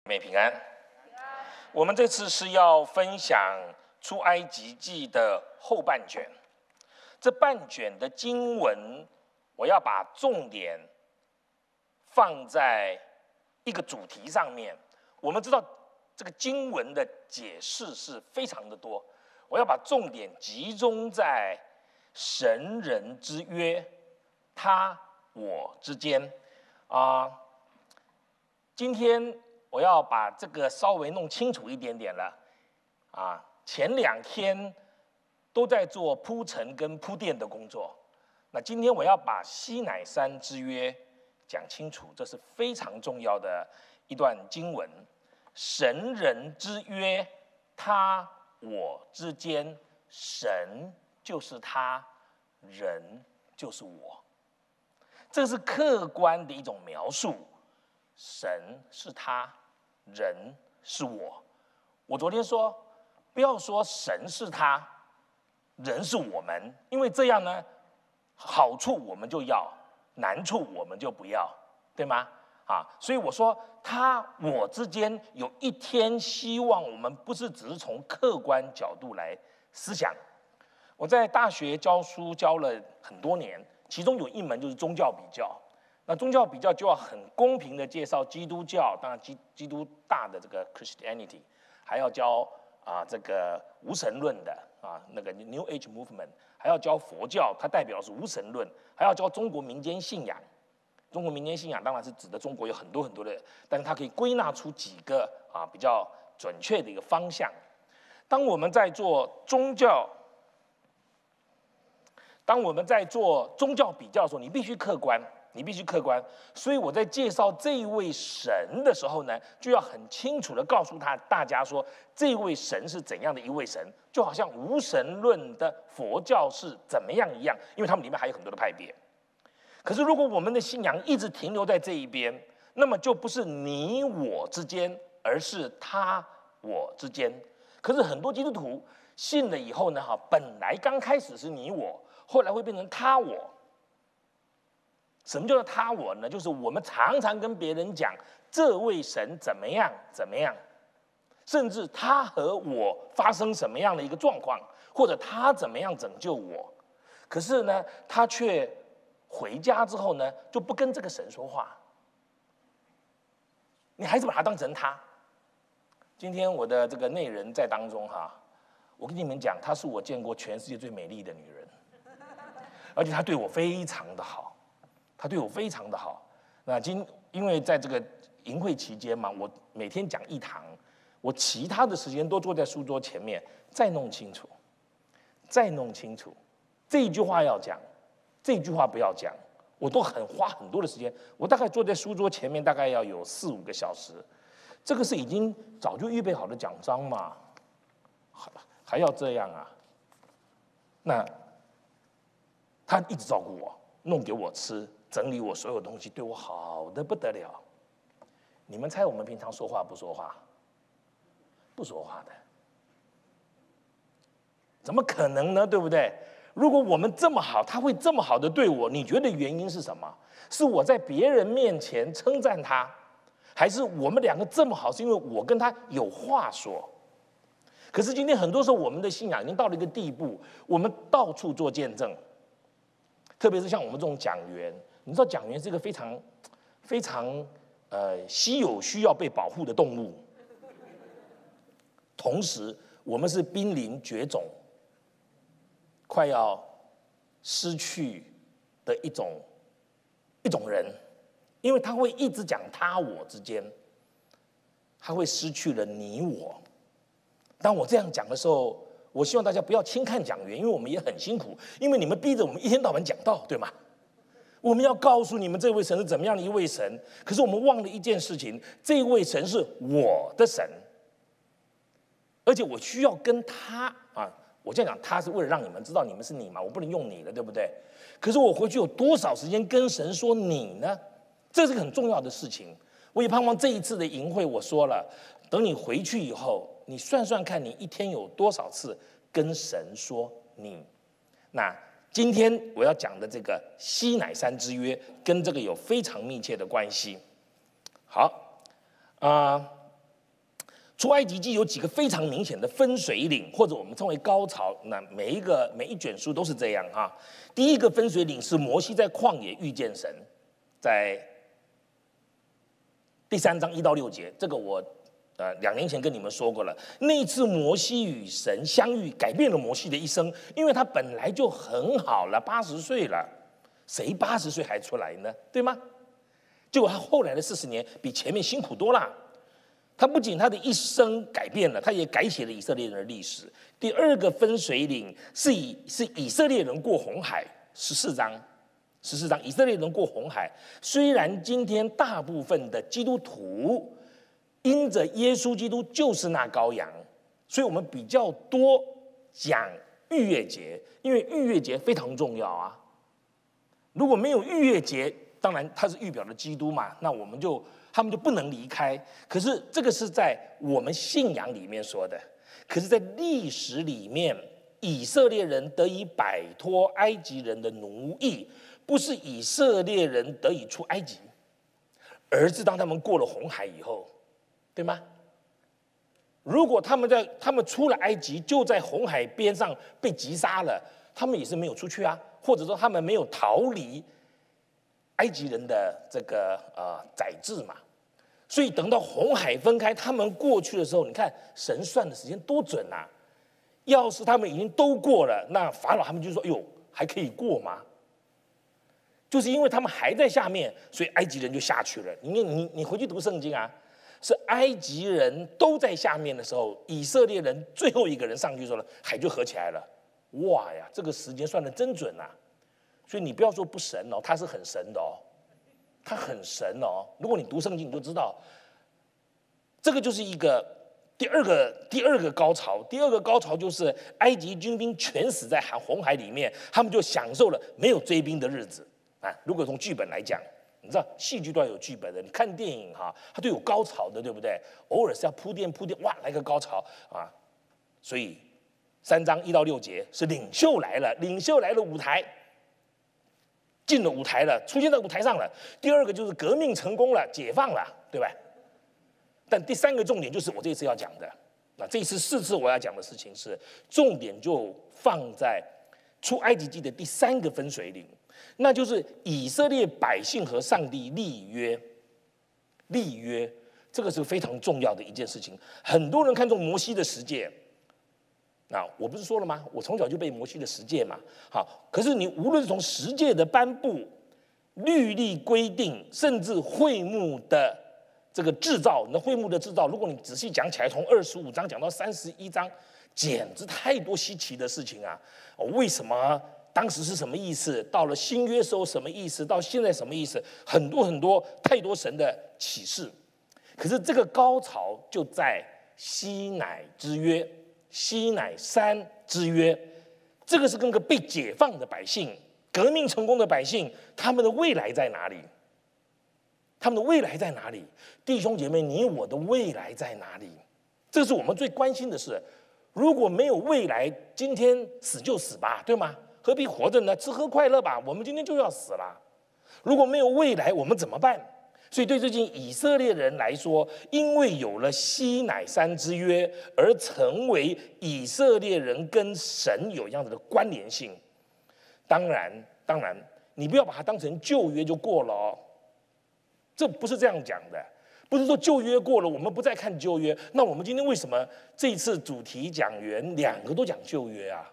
妹平安。我们这次是要分享出埃及记的后半卷，这半卷的经文，我要把重点放在一个主题上面。我们知道这个经文的解释是非常的多，我要把重点集中在神人之约，他我之间今天我要把这个稍微弄清楚一点点了前2天都在做铺陈跟铺垫的工作，那今天我要把西乃山之约讲清楚，这是非常重要的一段经文。神人之约，他我之间，神就是他，人就是我，这是客观的一种描述。神是他，人是我。我昨天说，不要说神是他，人是我们，因为这样呢，好处我们就要，难处我们就不要，对吗？所以我说他我之间有一天，希望我们不是只是从客观角度来思想。我在大学教书教了很多年，其中有一门就是宗教比较。那宗教比较就要很公平的介绍基督教，当然基督大的这个 Christianity， 还要教这个无神论的那个 New Age Movement， 还要教佛教，它代表的是无神论，还要教中国民间信仰。中国民间信仰当然是指的中国有很多很多的，但是它可以归纳出几个比较准确的一个方向。当我们在做宗教比较的时候，你必须客观。所以我在介绍这一位神的时候呢，就要很清楚的告诉大家说，这位神是怎样的一位神，就好像无神论的佛教是怎么样一样，因为他们里面还有很多的派别。可是如果我们的信仰一直停留在这一边，那么就不是你我之间，而是他我之间。可是很多基督徒信了以后呢，本来刚开始是你我，后来会变成他我。什么叫做他我呢？就是我们常常跟别人讲这位神怎么样怎么样，甚至他和我发生什么样的一个状况，或者他怎么样拯救我。可是呢，他却回家之后呢，就不跟这个神说话，你还是把他当成他。今天我的这个内人在当中我跟你们讲，她是我见过全世界最美丽的女人，而且她对我非常的好。那因为在这个营会期间嘛，我每天讲1堂，我其他的时间都坐在书桌前面，再弄清楚。这一句话要讲，这一句话不要讲，我都花很多的时间。我大概坐在书桌前面，大概要有4、5个小时。这个是已经早就预备好的奖章嘛，还要这样那他一直照顾我，弄给我吃，整理我所有东西，对我好得不得了。你们猜我们平常说话不说话？不说话的，怎么可能呢？对不对？如果我们这么好，他会这么好的对我，你觉得原因是什么？是我在别人面前称赞他，还是我们2个这么好是因为我跟他有话说？可是今天很多时候我们的信仰已经到了一个地步，我们到处做见证，特别是像我们这种讲员，你知道讲员是一个非常非常稀有需要被保护的动物，同时我们是濒临绝种，快要失去的一种人，因为他会一直讲他我之间，他会失去了你我。当我这样讲的时候，我希望大家不要轻看讲员，因为我们也很辛苦，因为你们逼着我们一天到晚讲道，对吗？我们要告诉你们这位神是怎么样的一位神，可是我们忘了一件事情，这位神是我的神，而且我需要跟他我这样讲，他是为了让你们知道你们是你嘛，我不能用你的，对不对？可是我回去有多少时间跟神说你呢？这是个很重要的事情。我也盼望这一次的营会，我说了，等你回去以后，你算算看，你一天有多少次跟神说你。那今天我要讲的这个西乃山之约，跟这个有非常密切的关系。好出埃及记有几个非常明显的分水岭，或者我们称为高潮。那每一卷书都是这样哈。第一个分水岭是摩西在旷野遇见神，在第3章1到6节，这个我2年前跟你们说过了。那一次摩西与神相遇，改变了摩西的一生，因为他本来就很好了，80岁了，谁80岁还出来呢？对吗？结果他后来的40年比前面辛苦多了。他不仅他的一生改变了，他也改写了以色列人的历史。第二个分水岭是以色列人过红海，14章，以色列人过红海。虽然今天大部分的基督徒因着耶稣基督就是那羔羊，所以我们比较多讲逾越节，因为逾越节非常重要啊。如果没有逾越节，当然它是预表的基督嘛，那他们就不能离开。可是这个是在我们信仰里面说的，可是在历史里面，以色列人得以摆脱埃及人的奴役，不是以色列人得以出埃及，而是当他们过了红海以后，对吗？如果他们出了埃及，就在红海边上被击杀了，他们也是没有出去啊，或者说他们没有逃离埃及人的这个宰制嘛。所以等到红海分开，他们过去的时候，你看神算的时间多准啊！要是他们已经都过了，那法老他们就说：“哟，还可以过吗？”就是因为他们还在下面，所以埃及人就下去了。你回去读圣经啊，是埃及人都在下面的时候，以色列人最后一个人上去的时候，海就合起来了。哇呀，这个时间算得真准啊！所以你不要说不神哦，他是很神的哦。他很神哦！如果你读圣经，你就知道，这个就是一个第二个高潮。第二个高潮就是埃及军兵全死在红海里面，他们就享受了没有追兵的日子啊。如果从剧本来讲，你知道戏剧都要有剧本的，你看电影哈，它都有高潮的，对不对？偶尔是要铺垫，哇，来个高潮啊！所以3章1到6节是领袖来了，舞台。进了舞台了，出现在舞台上了。第二个就是革命成功了，解放了，对吧？但第3个重点就是我这次要讲的。那这次4次我要讲的事情是重点，就放在出埃及记的第3个分水岭，那就是以色列百姓和上帝立约。立约，这个是非常重要的一件事情。很多人看重摩西的十诫。那我不是说了吗？我从小就背摩西的十诫嘛。好，可是你无论是从十诫的颁布、律例规定，甚至会幕的这个制造，你的会幕的制造，如果你仔细讲起来，从25章讲到31章，简直太多稀奇的事情啊！为什么当时是什么意思？到了新约时候什么意思？到现在什么意思？很多太多神的启示。可是这个高潮就在西乃之约。西乃山之约，这个是跟个被解放的百姓、革命成功的百姓，他们的未来在哪里？他们的未来在哪里？弟兄姐妹，你我的未来在哪里？这是我们最关心的事。如果没有未来，今天死就死吧，对吗？何必活着呢？吃喝快乐吧，我们今天就要死了。如果没有未来，我们怎么办？所以对最近以色列人来说，因为有了西乃山之约，而成为以色列人跟神有一样子的关联性。当然，你不要把它当成旧约就过了哦，这不是这样讲的。不是说旧约过了，我们不再看旧约。那我们今天为什么这一次主题讲员2个都讲旧约啊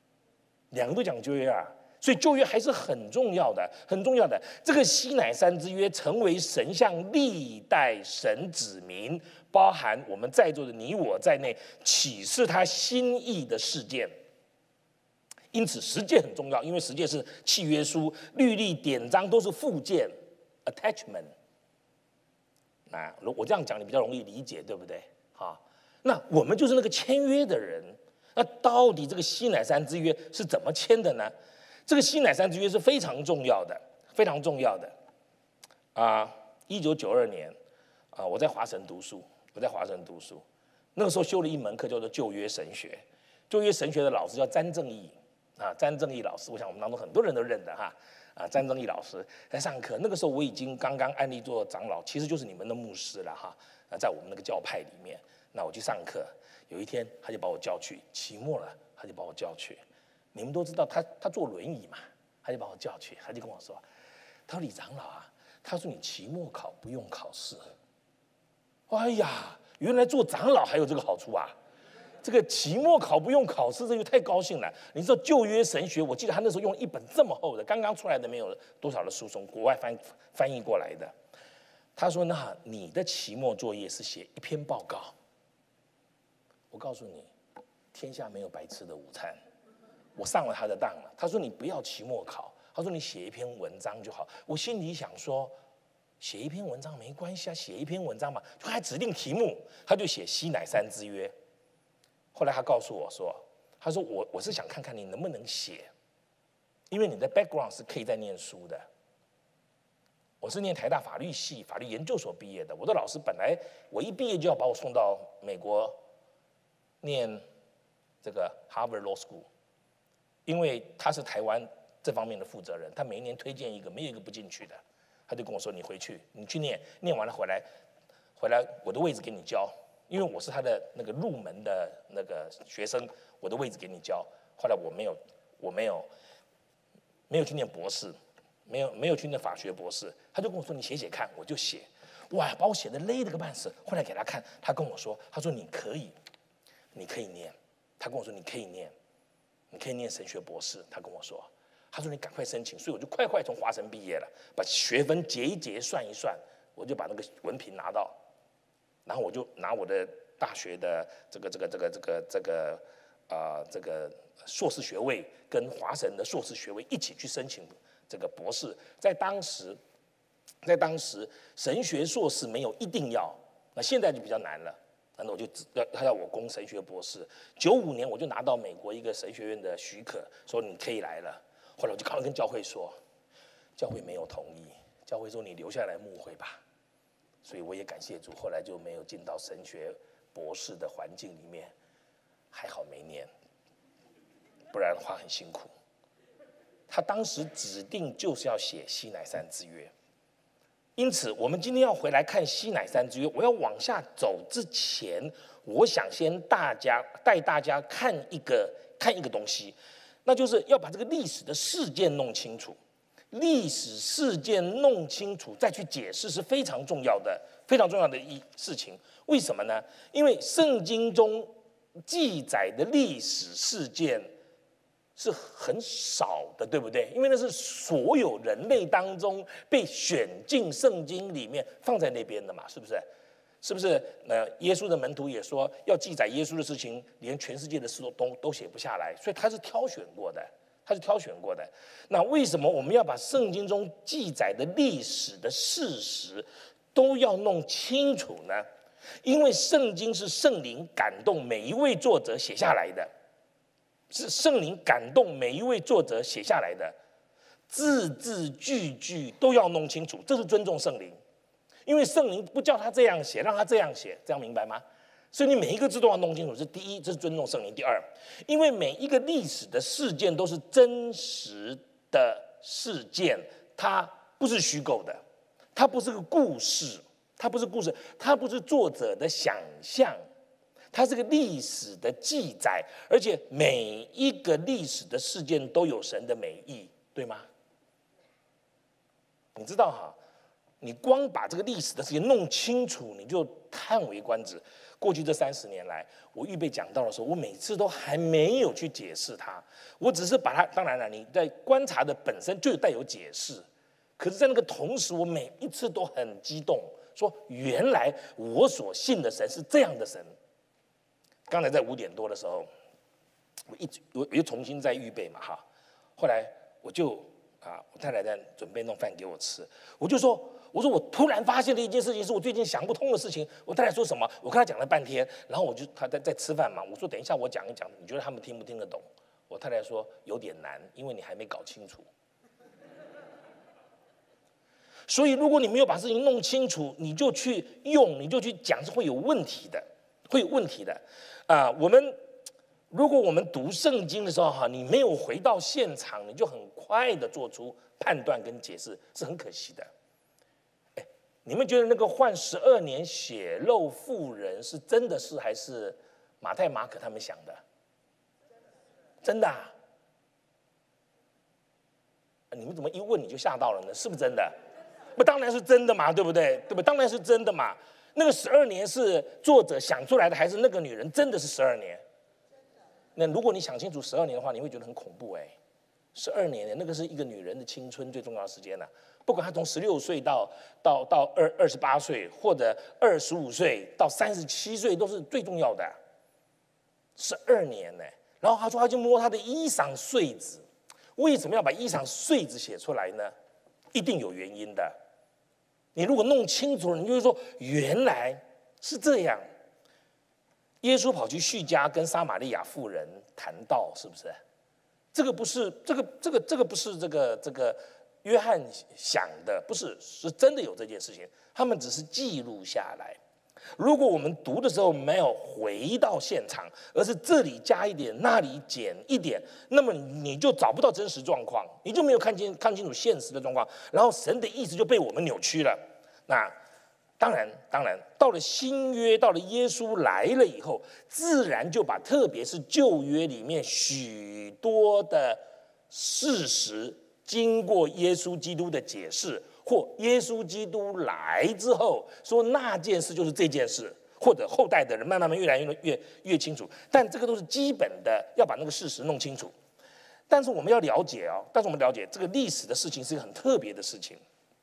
？2个都讲旧约啊？所以旧约还是很重要的，很重要的。这个西乃山之约成为神向历代神子民，包含我们在座的你我在内，启示他心意的事件。因此十诫很重要，因为十诫是契约书，律例典章都是附件 attachment。那我这样讲你比较容易理解，对不对？好，那我们就是那个签约的人。那到底这个西乃山之约是怎么签的呢？这个西乃山之约是非常重要的，非常重要的。1992年我在华神读书，那个时候修了一门课叫做旧约神学。旧约神学的老师叫詹正义詹正义老师，我想我们当中很多人都认得哈。 张正义老师在上课。那个时候我已经刚刚安立做长老，其实就是你们的牧师了哈。在我们那个教派里面，那我去上课。有一天他就把我叫去，期末了，他就把我叫去。你们都知道他坐轮椅嘛，他就把我叫去，他就跟我说：“他说李长老啊，他说你期末考不用考试。”哎呀，原来做长老还有这个好处啊！这个期末考不用考试，这就太高兴了。你知道旧约神学，我记得他那时候用一本这么厚的，刚刚出来的没有多少的书，从国外翻译过来的。他说：“那你的期末作业是写一篇报告。”我告诉你，天下没有白吃的午餐。我上了他的当了。他说：“你不要期末考，他说你写一篇文章就好。”我心里想说，写一篇文章没关系啊，写一篇文章嘛，就还指定题目，他就写西乃山之约。后来他告诉我说：“他说我是想看看你能不能写，因为你的 background 是可以在念书的。我是念台大法律系法律研究所毕业的，我的老师本来我一毕业就要把我送到美国念这个 Harvard Law School， 因为他是台湾这方面的负责人，他每一年推荐一个，没有一个不进去的。他就跟我说：你回去，你去念，念完了回来我的位置给你交。”因为我是他的那个入门的那个学生，我的位置给你教。后来我没有去念博士，没有去念法学博士。他就跟我说：“你写写看。”我就写，哇，把我写的累得个半死。后来给他看，他跟我说：“他说你可以念。”他跟我说：“你可以念神学博士。”他跟我说：“他说你赶快申请。”所以我就快从华神毕业了，把学分结一结算一算，我就把那个文凭拿到。然后我就拿我的大学的这个硕士学位跟华神的硕士学位一起去申请这个博士。在当时神学硕士没有一定要，那现在就比较难了。然后他要我攻神学博士。95年我就拿到美国一个神学院的许可，说你可以来了。后来我就赶快跟教会说，教会没有同意，教会说你留下来牧会吧。所以我也感谢主，后来就没有进到神学博士的环境里面，还好没念，不然的话很辛苦。他当时指定就是要写西乃山之约，因此我们今天要回来看西乃山之约。我要往下走之前，我想先带大家看一个东西，那就是要把这个历史的事件弄清楚。历史事件弄清楚，再去解释是非常重要的事情。为什么呢？因为圣经中记载的历史事件是很少的，对不对？因为那是所有人类当中被选进圣经里面放在那边的嘛，是不是？是不是？耶稣的门徒也说要记载耶稣的事情，连全世界的事都写不下来，所以他是挑选过的。那为什么我们要把圣经中记载的历史的事实都要弄清楚呢？因为圣经是圣灵感动每一位作者写下来的，字字句句都要弄清楚，这是尊重圣灵。因为圣灵不叫他这样写，让他这样写，这样明白吗？所以你每一个字都要弄清楚，这是第一，这是尊重圣灵。第二，因为每一个历史的事件都是真实的事件，它不是虚构的，它不是个故事，它不是作者的想象，它是个历史的记载，而且每一个历史的事件都有神的美意，对吗？你知道哈，你光把这个历史的事情弄清楚，你就叹为观止。过去这30年来，我预备讲道的时候，我每次都还没有去解释它，我只是把它。当然了，你在观察的本身就带有解释，可是，在那个同时，我每一次都很激动，说原来我所信的神是这样的神。刚才在5点多的时候，我又重新再预备嘛哈，后来我太太在准备弄饭给我吃，我说我突然发现了一件事情，是我最近想不通的事情。我太太说什么？我跟她讲了半天，然后她在吃饭嘛，我说等一下我讲一讲，你觉得他们听不听得懂？我太太说有点难，因为你还没搞清楚。所以如果你没有把事情弄清楚，你就去用，你就去讲，是会有问题的， 如果我们读圣经的时候，你没有回到现场，你就很快的做出判断跟解释，是很可惜的。你们觉得那个患12年血肉妇人是真的是还是马太马可他们想的？真的啊？你们怎么一问你就吓到了呢？是不是真的？不，当然是真的嘛，对不对？对不？当然是真的嘛。那个12年是作者想出来的，还是那个女人真的是12年？那如果你想清楚12年的话，你会觉得很恐怖12年，那个是一个女人的青春最重要的时间了。不管她从16岁到28岁，或者25岁到37岁，都是最重要的。12年呢。然后他说，他就摸他的衣裳穗子。为什么要把衣裳穗子写出来呢？一定有原因的。你如果弄清楚了，你就会说原来是这样。耶稣跑去叙加跟撒玛利亚妇人谈道，是不是？这个不是不是这个约翰想的，不是，是真的有这件事情。他们只是记录下来。如果我们读的时候没有回到现场，而是这里加一点，那里减一点，那么你就找不到真实状况，你就没有看清楚现实的状况，然后神的意思就被我们扭曲了。那当然，到了新约，到了耶稣来了以后，自然就把特别是旧约里面许多的事实，经过耶稣基督的解释，或耶稣基督来之后说那件事就是这件事，或者后代的人慢慢越来越清楚。但这个都是基本的，要把那个事实弄清楚。但是我们要了解这个历史的事情是一个很特别的事情。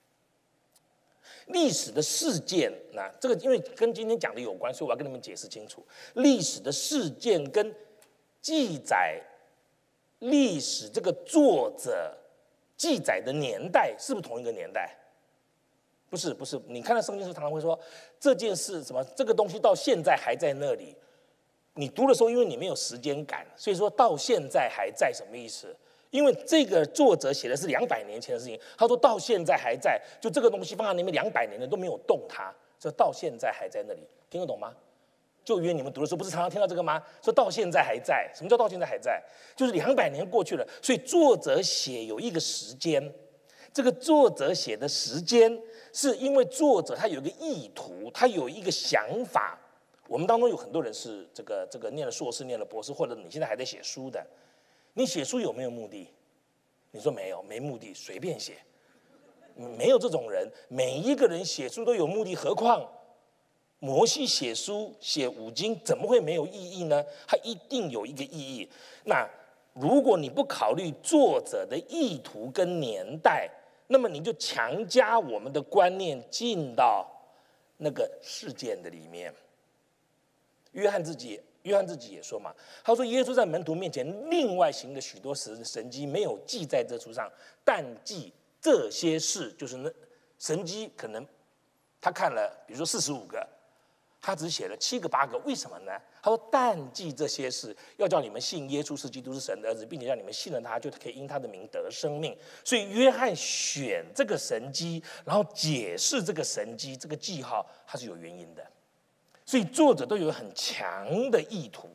历史的事件，那这个因为跟今天讲的有关，所以我要跟你们解释清楚。历史的事件跟记载历史这个作者记载的年代是不是同一个年代？不是。你看到圣经时常常会说这件事什么，这个东西到现在还在那里。你读的时候，因为你没有时间感，所以说到现在还在，什么意思？因为这个作者写的是200年前的事情，他说到现在还在，就这个东西放在那边200年了都没有动它，说到现在还在那里，听得懂吗？旧约你们读的时候不是常常听到这个吗？说到现在还在，什么叫到现在还在？就是200年过去了，所以作者写有一个时间，这个作者写的时间是因为作者他有一个意图，他有一个想法。我们当中有很多人是这个念了硕士，念了博士，或者你现在还在写书的。你写书有没有目的？你说没有，没目的，随便写。没有这种人，每一个人写书都有目的，何况摩西写书写5经，怎么会没有意义呢？它一定有一个意义。那如果你不考虑作者的意图跟年代，那么你就强加我们的观念进到那个事件的里面。约翰自己也说嘛，他说耶稣在门徒面前另外行的许多神迹没有记在这书上，但记这些事，就是那神迹可能他看了，比如说45个，他只写了7个8个，为什么呢？他说但记这些事，要叫你们信耶稣是基督是神的儿子，并且让你们信了他，就可以因他的名得生命。所以约翰选这个神迹，然后解释这个神迹，这个记号，它是有原因的。所以作者都有很强的意图，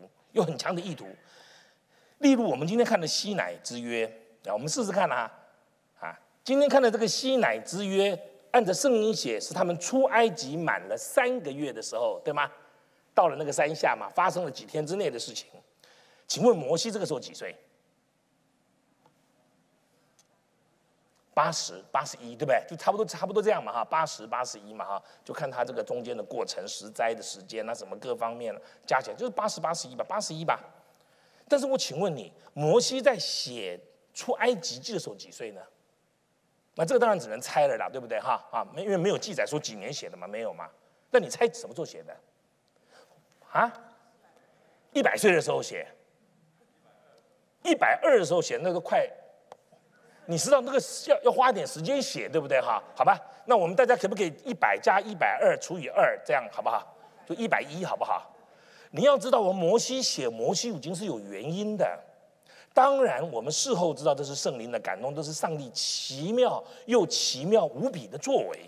例如我们今天看的西乃之约，我们试试看今天看的这个西乃之约，按着圣经写，是他们出埃及满了3个月的时候，对吗？到了那个山下嘛，发生了几天之内的事情。请问摩西这个时候几岁？80、81，对不对？就差不多这样嘛，80、81嘛就看他这个中间的过程、十灾的时间什么各方面加起来就是80、81吧。但是我请问你，摩西在写出埃及记的时候几岁呢？那这个当然只能猜了啦，对不对因为没有记载说几年写的嘛，没有嘛。那你猜什么时候写的？100岁的时候写，120的时候写，那个快。你知道那个要花点时间写，对不对好吧，那我们大家可不可以100加120除以2，这样好不好？就110，好不好？你要知道，我们摩西写摩西五经是有原因的。当然，我们事后知道这是圣灵的感动，这是上帝奇妙又奇妙无比的作为。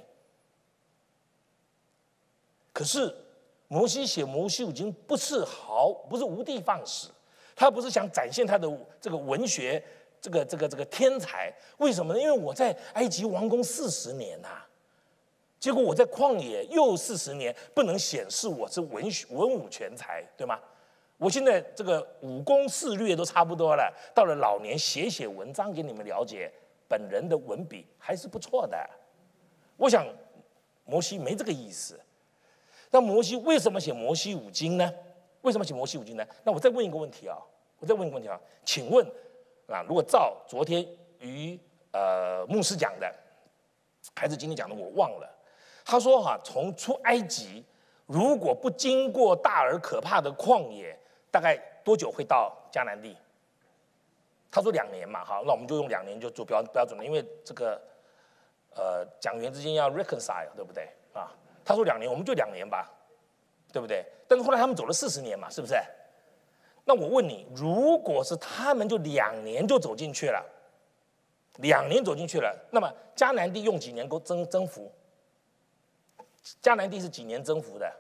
可是摩西写摩西五经不是无的放矢， 他不是想展现他的这个文学这个天才。为什么呢？因为我在埃及王宫40年呐，结果我在旷野又40年，不能显示我是文武全才，对吗？我现在这个武功肆略都差不多了，到了老年写文章给你们了解，本人的文笔还是不错的。我想摩西没这个意思。那摩西为什么写摩西五经呢？为什么写摩西五经呢？那我再问一个问题啊，请问啊，如果照昨天于牧师讲的，还是今天讲的，我忘了。他说从出埃及，如果不经过大而可怕的旷野，大概多久会到迦南地？他说2年嘛，好，那我们就用2年就做标准了，因为这个讲员之间要 reconcile， 对不对啊？他说2年，我们就2年吧，对不对？但是后来他们走了40年嘛，是不是？那我问你，如果是他们就2年就走进去了，2年走进去了，那么迦南地用几年征服？迦南地是几年征服的？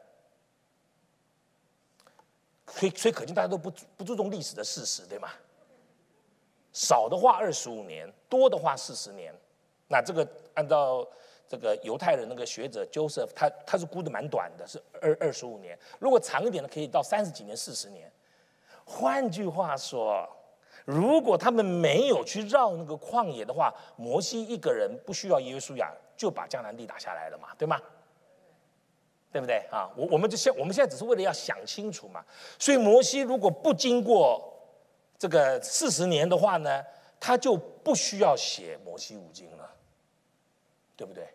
所以可见大家都不注重历史的事实，对吗？少的话25年，多的话40年。那这个按照这个犹太人那个学者 Joseph， 他是估的蛮短的，是25年。如果长一点的，可以到30几年、40年。换句话说，如果他们没有去绕那个旷野的话，摩西一个人不需要约书亚就把迦南地打下来了嘛，对吗？对不对啊？我们现在只是为了要想清楚嘛。所以摩西如果不经过这个40年的话呢，他就不需要写摩西五经了，对不对？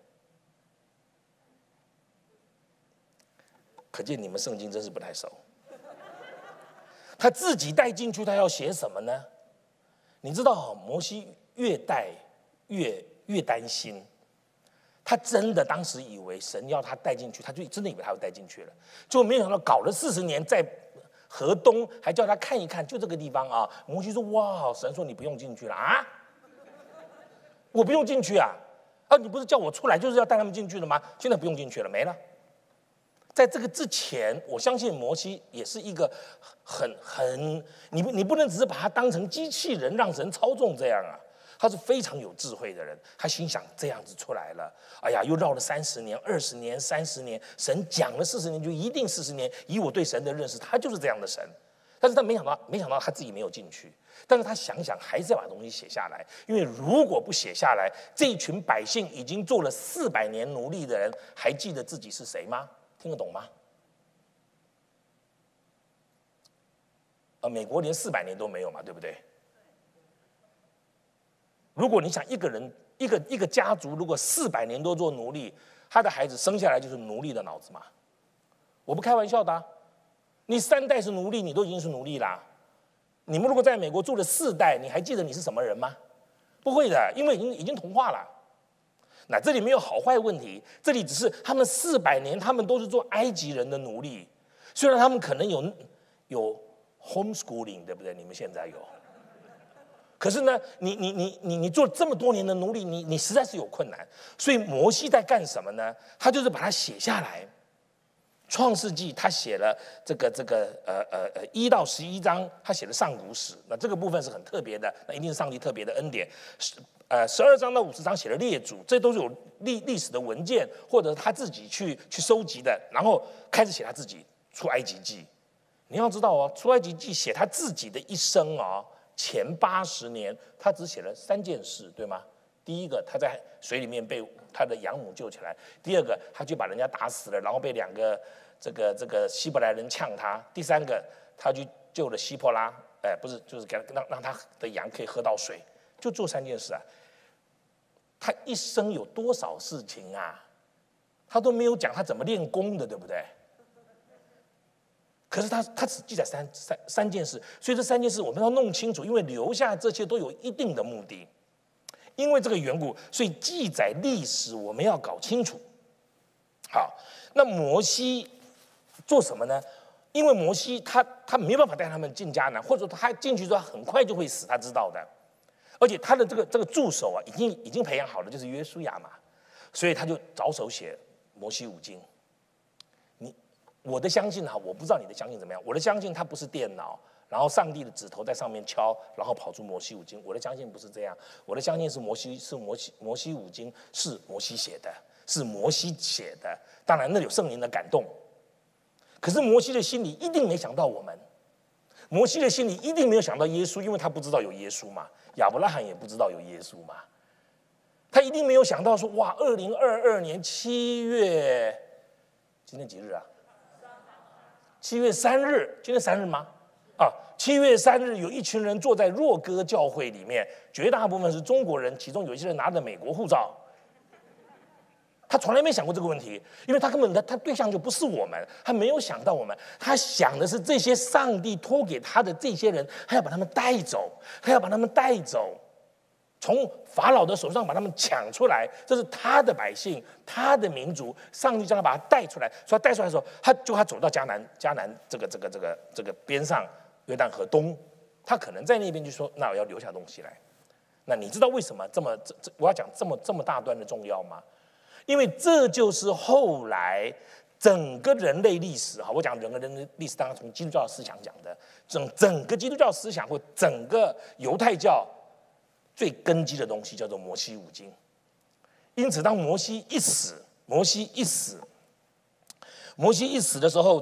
可见你们圣经真是不太熟。他自己带进去，他要写什么呢？你知道，摩西越带越担心。他真的当时以为神要他带进去，他就真的以为他会带进去了，结果没想到搞了40年，在河东还叫他看一看，就这个地方啊。摩西说：“哇，神说你不用进去了啊，我不用进去啊，你不是叫我出来就是要带他们进去的吗？现在不用进去了，没了。”在这个之前，我相信摩西也是一个你不能只是把他当成机器人让神操纵这样啊。他是非常有智慧的人，他心想这样子出来了，哎呀，又绕了30年、20年、30年，神讲了40年就一定40年。以我对神的认识，他就是这样的神。但是他没想到他自己没有进去，但是他想想还是要把东西写下来，因为如果不写下来，这一群百姓已经做了400年奴隶的人，还记得自己是谁吗？听得懂吗？美国连400年都没有嘛，对不对？如果你想一个人一个家族，如果400年都做奴隶，他的孩子生下来就是奴隶的脑子嘛。我不开玩笑的啊，你3代是奴隶，你都已经是奴隶啦。你们如果在美国住了4代，你还记得你是什么人吗？不会的，因为已经同化了。那这里没有好坏问题，这里只是他们400年，他们都是做埃及人的奴隶。虽然他们可能有 homeschooling， 对不对？你们现在有。可是呢，你做这么多年的奴隶，你实在是有困难。所以摩西在干什么呢？他就是把它写下来。创世纪他写了这个1到11章，他写了上古史。那这个部分是很特别的，那一定是上帝特别的恩典。12章到50章写了列祖，这都是有历史的文件，或者他自己去收集的。然后开始写他自己出埃及记。你要知道哦，出埃及记写他自己的一生哦。前80年，他只写了3件事，对吗？第一个，他在水里面被他的养母救起来；第二个，他就把人家打死了，然后被2个这个希伯来人呛他；第3个，他去救了希波拉，不是，就是让他的羊可以喝到水，就做3件事啊。他一生有多少事情啊？他都没有讲他怎么练功的，对不对？可是他只记载三件事，所以这3件事我们要弄清楚，因为留下这些都有一定的目的。因为这个缘故，所以记载历史我们要搞清楚。好，那摩西做什么呢？因为摩西他没办法带他们进迦南，或者说他进去之后很快就会死，他知道的。而且他的这个助手啊，已经培养好了，就是约书亚嘛，所以他就着手写摩西五经。我的相信我不知道你的相信怎么样。我的相信它不是电脑， 然后上帝的指头在上面敲，然后跑出摩西五经。我的相信不是这样，我的相信是摩西五经是摩西写的，是摩西写的。当然那有圣灵的感动，可是摩西的心里一定没想到我们，摩西的心里一定没有想到耶稣，因为他不知道有耶稣嘛。亚伯拉罕也不知道有耶稣嘛，他一定没有想到说哇，2022年7月，今天几日啊？7月3日，今天3日吗？7月3日，有一群人坐在若歌教会里面，绝大部分是中国人，其中有一些人拿着美国护照。他从来没想过这个问题，因为他根本他对象就不是我们，他没有想到我们，他想的是这些上帝托给他的这些人，他要把他们带走，从法老的手上把他们抢出来，这是他的百姓，他的民族，上帝叫他把他带出来，所以他带出来的时候，他走到迦南这个边上约旦河东，他可能在那边就说，那我要留下东西来。那你知道为什么我要讲这么大段的重要吗？因为这就是后来整个人类历史，我讲人类历史，当然从基督教思想讲的，整个基督教思想或整个犹太教最根基的东西叫做摩西五经。因此，当摩西一死的时候，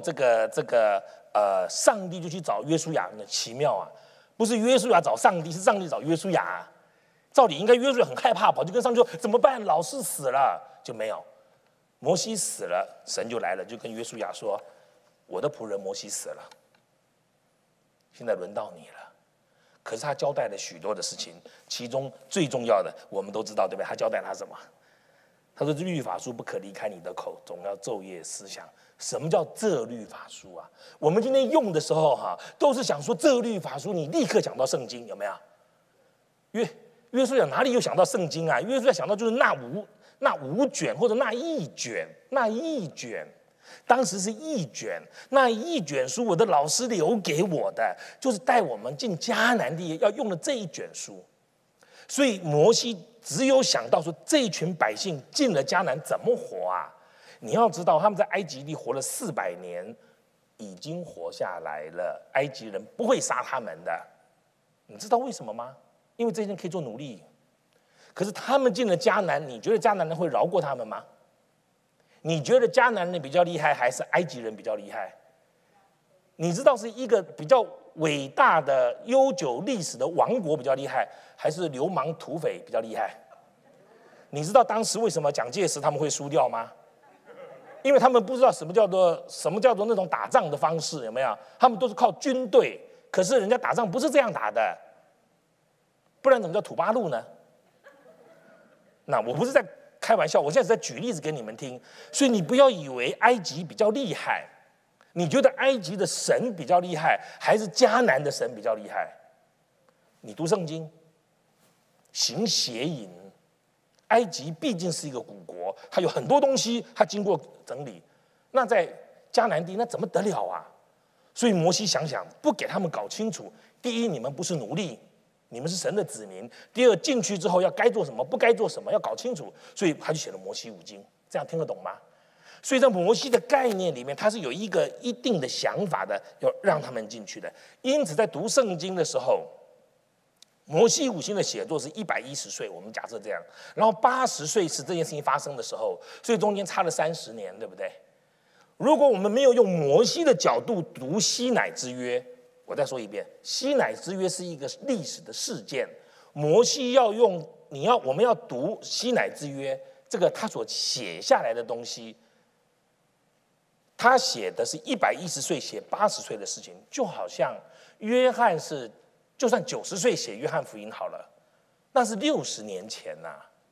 上帝就去找约书亚，那奇妙啊！不是约书亚找上帝，是上帝找约书亚。照理应该约书亚很害怕，跑去跟上帝说怎么办？老是死了，就没有。摩西死了，神就来了，就跟约书亚说：“我的仆人摩西死了，现在轮到你了。”可是他交代了许多的事情，其中最重要的我们都知道，对不对？他交代他什么？他说：“这律法书不可离开你的口，总要昼夜思想。”什么叫这律法书啊？我们今天用的时候都是想说这律法书，你立刻想到圣经，有没有？约书亚哪里有想到圣经啊？约书亚想到就是那五卷或者那一卷，当时是一卷，那一卷书我的老师留给我的，就是带我们进迦南地要用的这一卷书。所以摩西只有想到说，这一群百姓进了迦南怎么活啊？你要知道，他们在埃及地活了400年，已经活下来了，埃及人不会杀他们的。你知道为什么吗？因为这些人可以做奴隶。可是他们进了迦南，你觉得迦南人会饶过他们吗？你觉得迦南人比较厉害，还是埃及人比较厉害？你知道是一个比较伟大的、悠久历史的王国比较厉害，还是流氓土匪比较厉害？你知道当时为什么蒋介石他们会输掉吗？因为他们不知道什么叫做那种打仗的方式，有没有？他们都是靠军队，可是人家打仗不是这样打的，不然怎么叫土八路呢？那我不是在开玩笑，我现在是在举例子给你们听，所以你不要以为埃及比较厉害，你觉得埃及的神比较厉害，还是迦南的神比较厉害？你读圣经，行邪淫，埃及毕竟是一个古国，它有很多东西，它经过整理。那在迦南地，那怎么得了啊？所以摩西想想，不给他们搞清楚：第一，你们不是奴隶，你们是神的子民；第二，进去之后要该做什么，不该做什么，要搞清楚。所以他就写了摩西五经，这样听得懂吗？所以在摩西的概念里面，他是有一个一定的想法的，要让他们进去的。因此，在读圣经的时候，摩西五经的写作是110岁，我们假设这样，然后80岁是这件事情发生的时候，所以中间差了30年，对不对？如果我们没有用摩西的角度读西乃之约，我再说一遍，西乃之约是一个历史的事件，摩西要用我们要读西乃之约，这个他所写下来的东西，他写的是110岁写80岁的事情，就好像约翰是就算90岁写约翰福音好了，那是60年前呐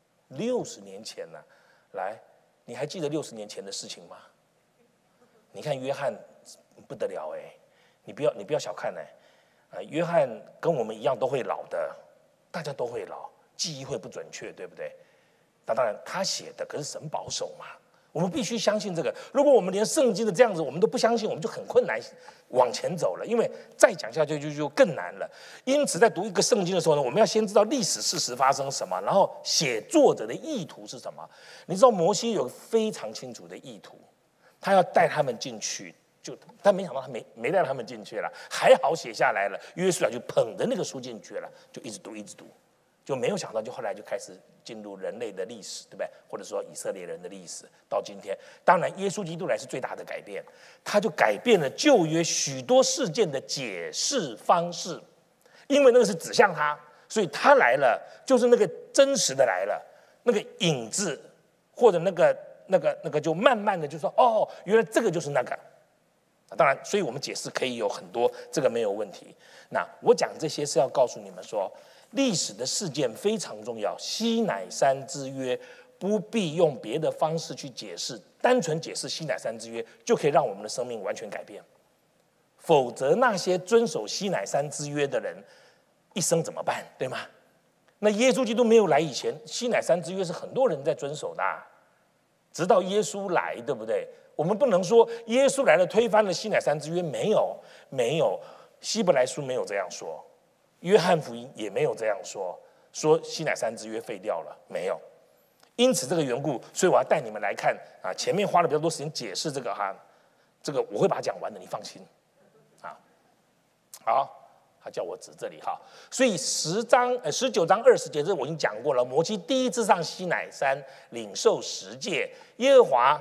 ，60年前呐。来，你还记得60年前的事情吗？你看约翰不得了哎，你不要小看哎，约翰跟我们一样都会老的，大家都会老，记忆会不准确，对不对？那当然他写的，可是神保守嘛。我们必须相信这个。如果我们连圣经的这样子我们都不相信，我们就很困难往前走了，因为再讲下去就更难了。因此，在读一个圣经的时候呢，我们要先知道历史事实发生什么，然后写作者的意图是什么。你知道摩西有非常清楚的意图，他要带他们进去但没想到他没带他们进去了，还好写下来了。约书亚就捧着那个书进去了，就一直读，就没有想到，就后来就开始进入人类的历史，对不对？或者说以色列人的历史，到今天，当然耶稣基督来是最大的改变，他就改变了旧约许多事件的解释方式，因为那个是指向他，所以他来了，就是那个真实的来了，那个影子或者那个就慢慢的就说，哦，原来这个就是那个。当然，所以我们解释可以有很多，这个没有问题。那我讲这些是要告诉你们说，历史的事件非常重要。西乃山之约不必用别的方式去解释，单纯解释西乃山之约就可以让我们的生命完全改变。否则，那些遵守西乃山之约的人一生怎么办？对吗？那耶稣基督没有来以前，西乃山之约是很多人在遵守的，直到耶稣来，对不对？我们不能说耶稣来了推翻了西乃山之约，没有，希伯来书没有这样说，约翰福音也没有这样说西乃山之约废掉了，没有。因此这个缘故，所以我要带你们来看啊，前面花了比较多时间解释这个这个我会把它讲完的，你放心啊。好。他叫我指这里哈，所以19章20节，这我已经讲过了。摩西第一次上西乃山领受十诫，耶和华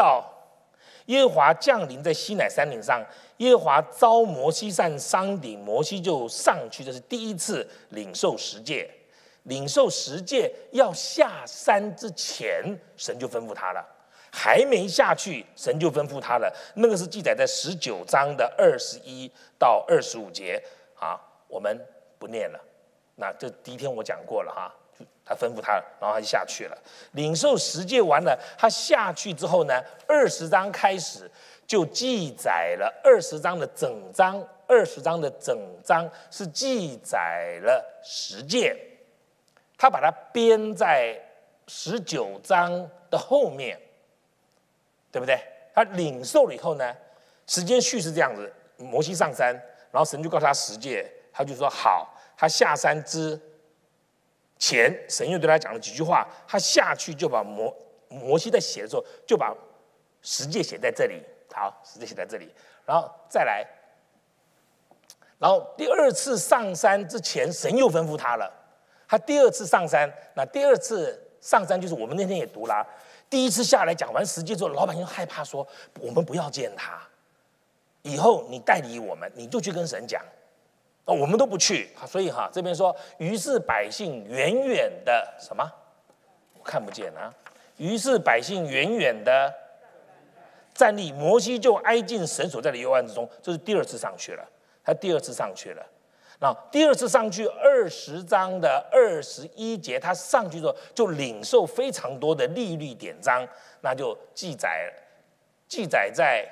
降临在西乃山顶上，耶和华召摩西上山顶，摩西就上去，这是第一次领受十诫。领受十诫要下山之前，神就吩咐他了。还没下去，神就吩咐他了。那个是记载在19章的21到25节。我们不念了。那这第一天我讲过了哈，他吩咐他，然后他就下去了。领受十诫完了，他下去之后呢，20章开始就记载了20章的整章，20章的整章是记载了十诫，他把它编在19章的后面，对不对？他领受了以后呢，时间序是这样子：摩西上山。然后神就告诉他十诫，他就说好。他下山之前，神又对他讲了几句话。他下去就把摩西在写的时候，就把十诫写在这里。好，十诫写在这里，然后再来。然后第二次上山之前，神又吩咐他了。他第二次上山，那第二次上山就是我们那天也读了。第一次下来讲完十诫之后，老百姓害怕说：“我们不要见他。”以后你代理我们，你就去跟神讲，我们都不去。所以这边说，于是百姓远远的什么？我看不见啊。于是百姓远远的站立，摩西就挨近神所在的幽暗之中。这是第二次上去了，他第二次上去了。那第二次上去20章的21节，他上去之后就领受非常多的律例典章，那就记载在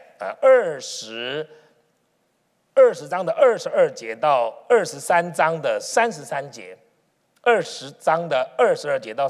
20章的22节到23章的33节，20章的22节到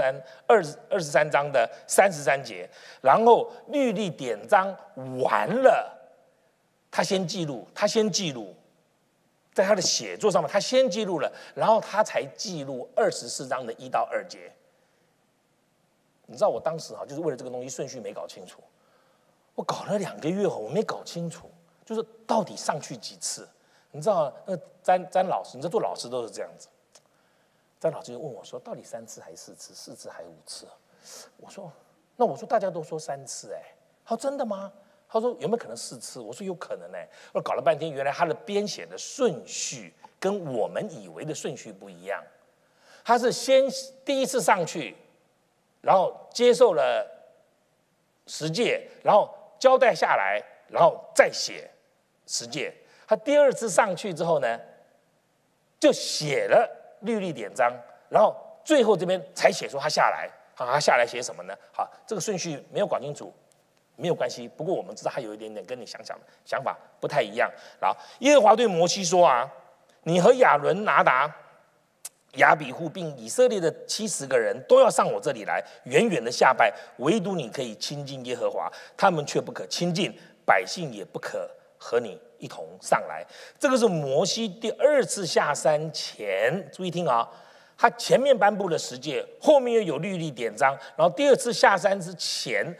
23章的33节，然后律例典章完了，他先记录，在他的写作上面，他先记录了，然后他才记录24章的1到2节。你知道我当时就是为了这个东西顺序没搞清楚。我搞了2个月我没搞清楚，就是到底上去几次？你知道那詹老师，你知道做老师都是这样子。詹老师就问我说：“到底3次还是4次？4次还是5次？”我说：“大家都说3次哎。”他说：“真的吗？”他说：“有没有可能4次？”我说：“有可能哎。”我搞了半天，原来他的编写的顺序跟我们以为的顺序不一样。他是先第一次上去，然后接受了十诫，然后交代下来，然后再写十诫。他第二次上去之后呢，就写了律例典章，然后最后这边才写出他下来。他下来写什么呢？好，这个顺序没有搞清楚，没有关系。不过我们知道他有一点点跟你想法不太一样。然后耶和华对摩西说你和亚伦、拿达、亚比户并以色列的70个人都要上我这里来，远远的下拜，唯独你可以亲近耶和华，他们却不可亲近，百姓也不可和你一同上来。这个是摩西第2次下山前，注意听他前面颁布了十诫，后面又有律例典章，然后第2次下山之前，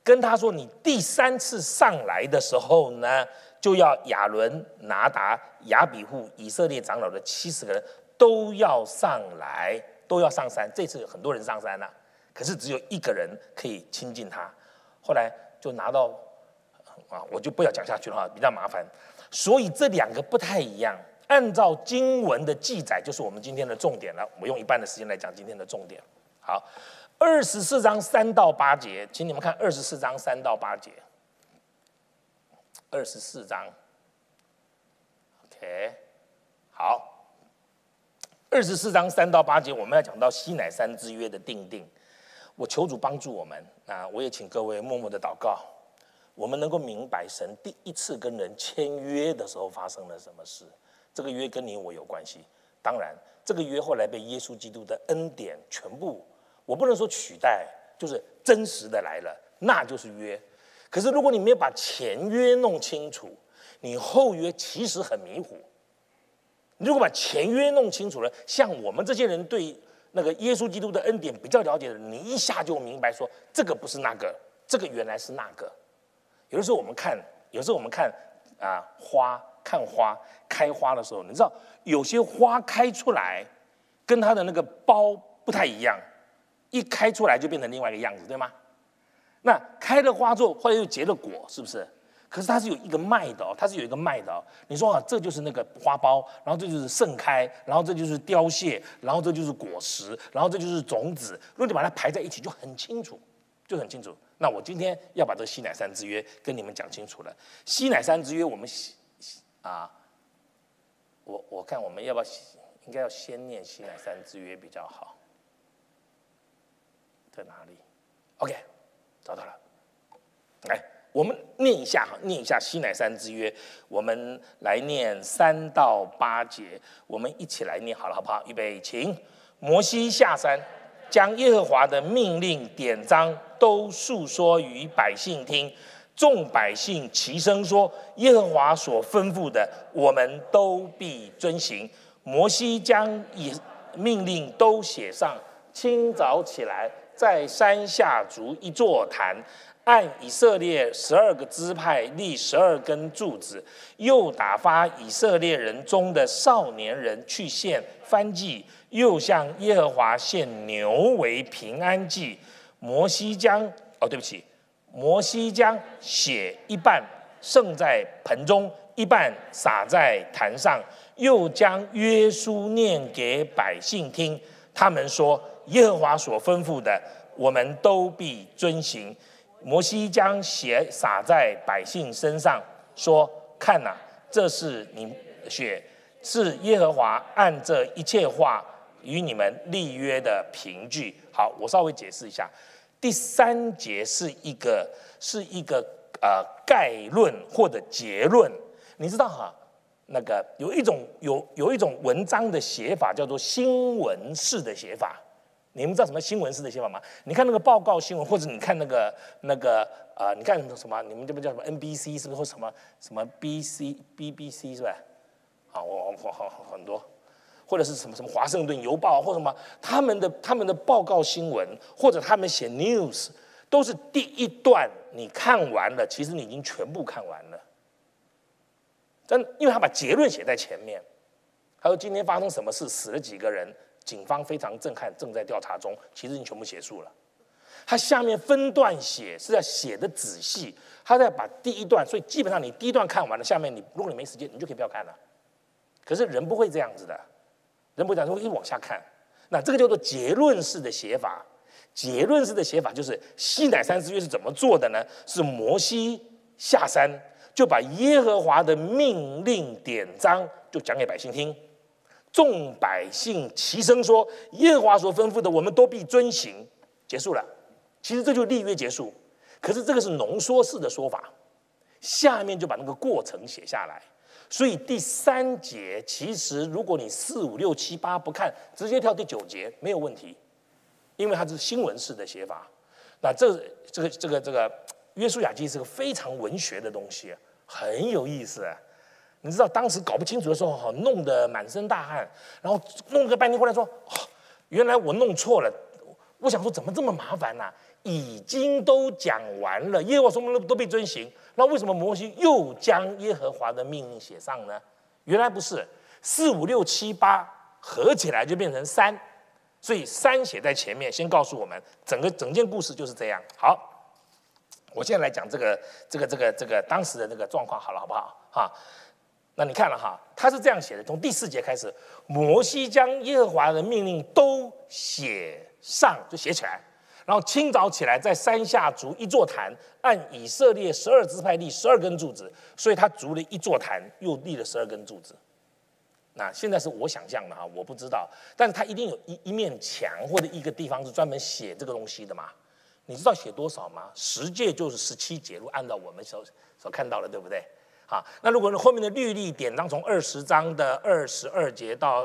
跟他说，你第3次上来的时候呢，就要亚伦、拿达、亚比户、以色列长老的70个人都要上来，都要上山。这次很多人上山了，可是只有1个人可以亲近他。后来就拿到我就不要讲下去了哈，比较麻烦。所以这2个不太一样。按照经文的记载，就是我们今天的重点了。我用一半的时间来讲今天的重点。好，24章3到8节，请你们看24章3到8节。24章 ，OK， 好。24章3到8节，我们要讲到西乃山之约的订定。我求主帮助我们啊！我也请各位默默的祷告，我们能够明白神第1次跟人签约的时候发生了什么事。这个约跟你我有关系，当然，这个约后来被耶稣基督的恩典全部，我不能说取代，就是真实的来了，那就是约。可是如果你没有把前约弄清楚，你后约其实很迷糊。你如果把前约弄清楚了，像我们这些人对那个耶稣基督的恩典比较了解的人，你一下就明白说，这个不是那个，这个原来是那个。有的时候我们看花。看花开花的时候，你知道有些花开出来跟它的那个苞不太一样，一开出来就变成另外一个样子，对吗？那开了花之后，后来又结了果，是不是？可是它是有一个脉的哦，它是有一个脉的哦。你说这就是那个花苞，然后这就是盛开，然后这就是凋谢，然后这就是果实，然后这就是种子。如果你把它排在一起，就很清楚，就很清楚。那我今天要把这个西乃山之约跟你们讲清楚了。西乃山之约，我们我看我们要不要应该要先念西乃山之约比较好，在哪里 ？OK， 找到了。来，我们念一下西乃山之约。我们来念3到8节，我们一起来念好了，好不好？预备，请。摩西下山，将耶和华的命令典章都述说于百姓听。众百姓齐声说：“耶和华所吩咐的，我们都必遵行。”摩西将命令都写上，清早起来，在山下筑一座坛，按以色列12个支派立12根柱子，又打发以色列人中的少年人去献燔祭，又向耶和华献牛为平安祭。摩西将血一半盛在盆中，一半洒在坛上，又将约书念给百姓听。他们说：“耶和华所吩咐的，我们都必遵行。”摩西将血洒在百姓身上，说：“看哪，这是你血，是耶和华按这一切话与你们立约的凭据。”好，我稍微解释一下。第3节是一个概论或者结论，你知道哈？那个有一种文章的写法叫做新闻式的写法，你们知道什么新闻式的写法吗？你看那个报告新闻，或者你看那个你看什么？你们这边叫什么 NBC 是不是？或什么 BBC 是吧？好，我很多。或者是什么华盛顿邮报或什么他们的报告新闻，或者他们写 news， 都是第一段你看完了，其实你已经全部看完了。真的，因为他把结论写在前面，还有今天发生什么事，死了几个人，警方非常震撼，正在调查中，其实已经全部写述了。他下面分段写是要写的仔细，他在把第一段，所以基本上你第一段看完了，下面如果你没时间，你就可以不要看了。可是人不会这样子的。人不会讲，会一直往下看。那这个叫做结论式的写法。结论式的写法就是西乃山之约是怎么做的呢？是摩西下山，就把耶和华的命令典章就讲给百姓听。众百姓齐声说：“耶和华所吩咐的，我们都必遵行。”结束了。其实这就是立约结束。可是这个是浓缩式的说法，下面就把那个过程写下来。所以第3节，其实如果你4、5、6、7、8不看，直接跳第9节没有问题，因为它是新闻式的写法。那这个约书亚记是个非常文学的东西，很有意思。你知道当时搞不清楚的时候，弄得满身大汗，然后弄个半天，过来说：“原来我弄错了。”我想说怎么这么麻烦呢？ 已经都讲完了，耶和华说的都被遵行，那为什么摩西又将耶和华的命令写上呢？原来不是，4、5、6、7、8合起来就变成3，所以3写在前面，先告诉我们整件故事就是这样。好，我现在来讲这个当时的那个状况，好了，好不好？哈，那你看了哈，他是这样写的，从第4节开始，摩西将耶和华的命令都写上，就写起来。然后清早起来，在山下筑一座坛，按以色列12支派立12根柱子，所以他筑了一座坛，又立了12根柱子。那现在是我想象的哈，我不知道，但是他一定有一面墙或者一个地方是专门写这个东西的嘛？你知道写多少吗？10诫就是17节，如果按照我们所看到的，对不对？好，那如果后面的律例典章从20章的22节到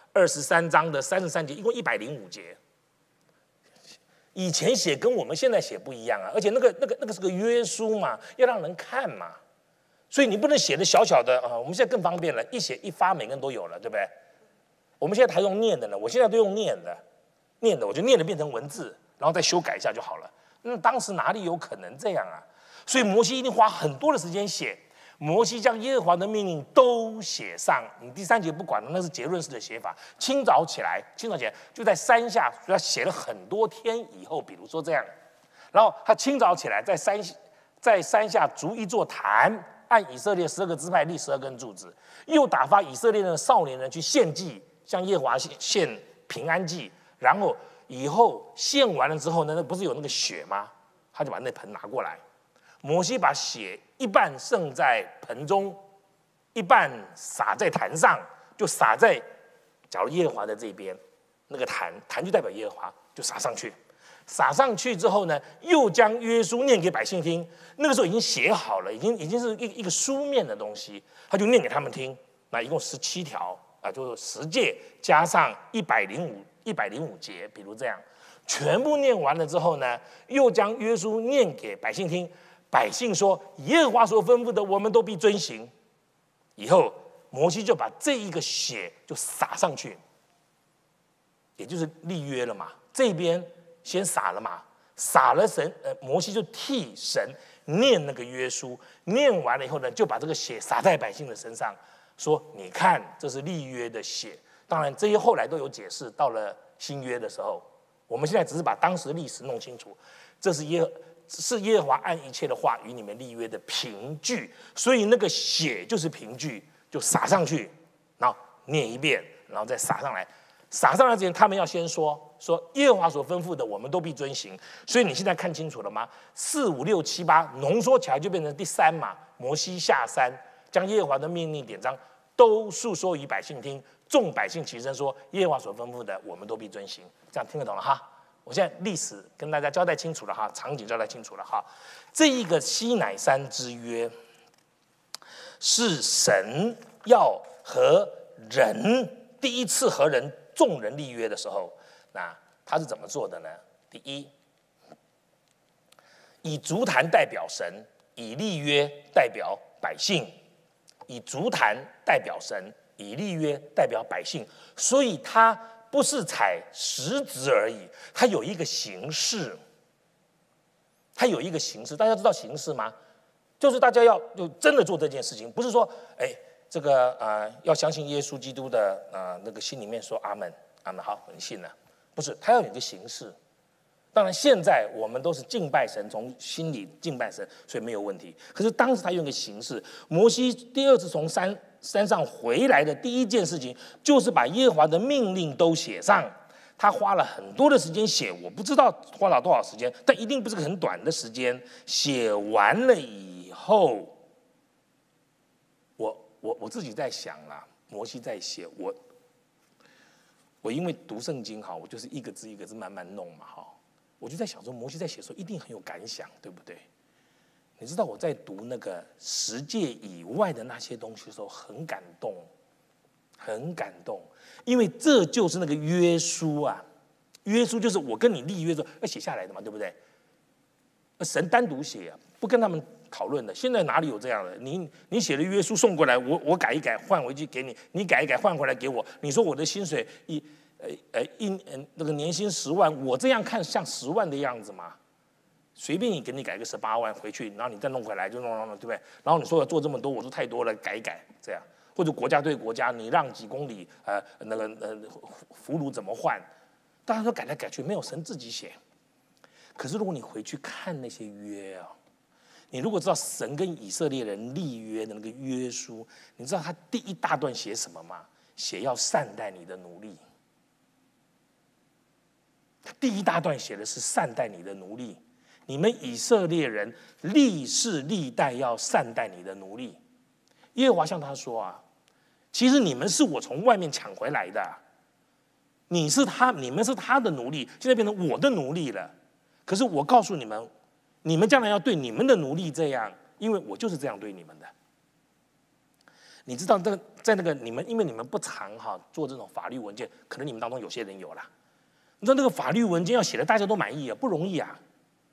23章的33节，一共105节。以前写跟我们现在写不一样啊，而且那个是个约书嘛，要让人看嘛，所以你不能写的小小的啊。我们现在更方便了，一写一发，每个人都有了，对不对？我们现在还用念的呢，我现在都用念的，我就念的变成文字，然后再修改一下就好了。那当时哪里有可能这样啊？所以摩西一定花很多的时间写。摩西将耶和华的命令都写上，你第3节不管了，那是结论式的写法。清早起来就在山下，所以他写了很多天以后，比如说这样，然后他清早起来在山下筑一座坛，按以色列12个支派立12根柱子，又打发以色列的少年人去献祭，向耶和华献平安祭，然后以后献完了之后呢，那不是有那个血吗？他就把那盆拿过来。摩西把血一半盛在盆中，一半洒在坛上，就洒在假如耶和华的这边，那个坛就代表耶和华，就洒上去。洒上去之后呢，又将约书念给百姓听。那个时候已经写好了，已经是一个书面的东西，他就念给他们听。那一共17条啊，就是10诫加上105节，比如这样，全部念完了之后呢，又将约书念给百姓听。百姓说：“耶和华所吩咐的，我们都必遵行。”以后，摩西就把这一个血就撒上去，也就是立约了嘛。这边先撒了嘛，撒了摩西就替神念那个约书，念完了以后呢，就把这个血撒在百姓的身上，说：“你看，这是立约的血。”当然，这些后来都有解释。到了新约的时候，我们现在只是把当时的历史弄清楚，这是耶和华按一切的话与你们立约的凭据，所以那个血就是凭据，就撒上去，然后念一遍，然后再撒上来。撒上来之前，他们要先说耶和华所吩咐的，我们都必遵行。所以你现在看清楚了吗？4、5、6、7、8浓缩起来就变成第3嘛。摩西下山，将耶和华的命令典章都述说于百姓听，众百姓齐声说：耶和华所吩咐的，我们都必遵行。这样听得懂了哈？我现在历史跟大家交代清楚了哈，场景交代清楚了哈。这一个西乃山之约，是神要和人第一次和众人立约的时候，那他是怎么做的呢？第一，以足坛代表神，以立约代表百姓；以足坛代表神，以立约代表百姓。所以他不是采实质而已，它有一个形式，大家知道形式吗？就是大家要就真的做这件事情，不是说这个要相信耶稣基督的那个心里面说阿门，好，很信了，不是，他要有一个形式。当然，现在我们都是敬拜神，从心里敬拜神，所以没有问题。可是当时他用一个形式，摩西第2次从山上回来的第一件事情，就是把耶和华的命令都写上。他花了很多的时间写，我不知道花了多少时间，但一定不是个很短的时间。写完了以后，我自己在想啦，摩西在写，我因为读圣经哈，我就是一个字一个字慢慢弄嘛哈。我就在想说，摩西在写的时候一定很有感想，对不对？你知道我在读那个10诫以外的那些东西的时候，很感动，因为这就是那个约书啊，约书就是我跟你立约的时候要写下来的嘛，对不对？神单独写啊，不跟他们讨论的。现在哪里有这样的？你写的约书送过来，我改一改换回去给你，你改一改换回来给我。你说我的薪水那个年薪10万，我这样看像10万的样子吗？ 随便你给你改个18万回去，然后你再弄回来就弄，对不对？然后你说要做这么多，我说太多了，改一改这样。或者国家对国家，你让几公里，俘虏怎么换？大家都改来改去，没有神自己写。可是如果你回去看那些约啊，你如果知道神跟以色列人立约的那个约书，你知道他第一大段写什么吗？写要善待你的奴隶。第一大段写的是善待你的奴隶，你们以色列人历世历代要善待你的奴隶。耶和华向他说啊，其实你们是我从外面抢回来的，你们是他的奴隶，现在变成我的奴隶了。可是我告诉你们，你们将来要对你们的奴隶这样，因为我就是这样对你们的。你知道在那个你们，因为你们不常做这种法律文件，可能你们当中有些人有啦。你知道那个法律文件要写的大家都满意啊，不容易啊。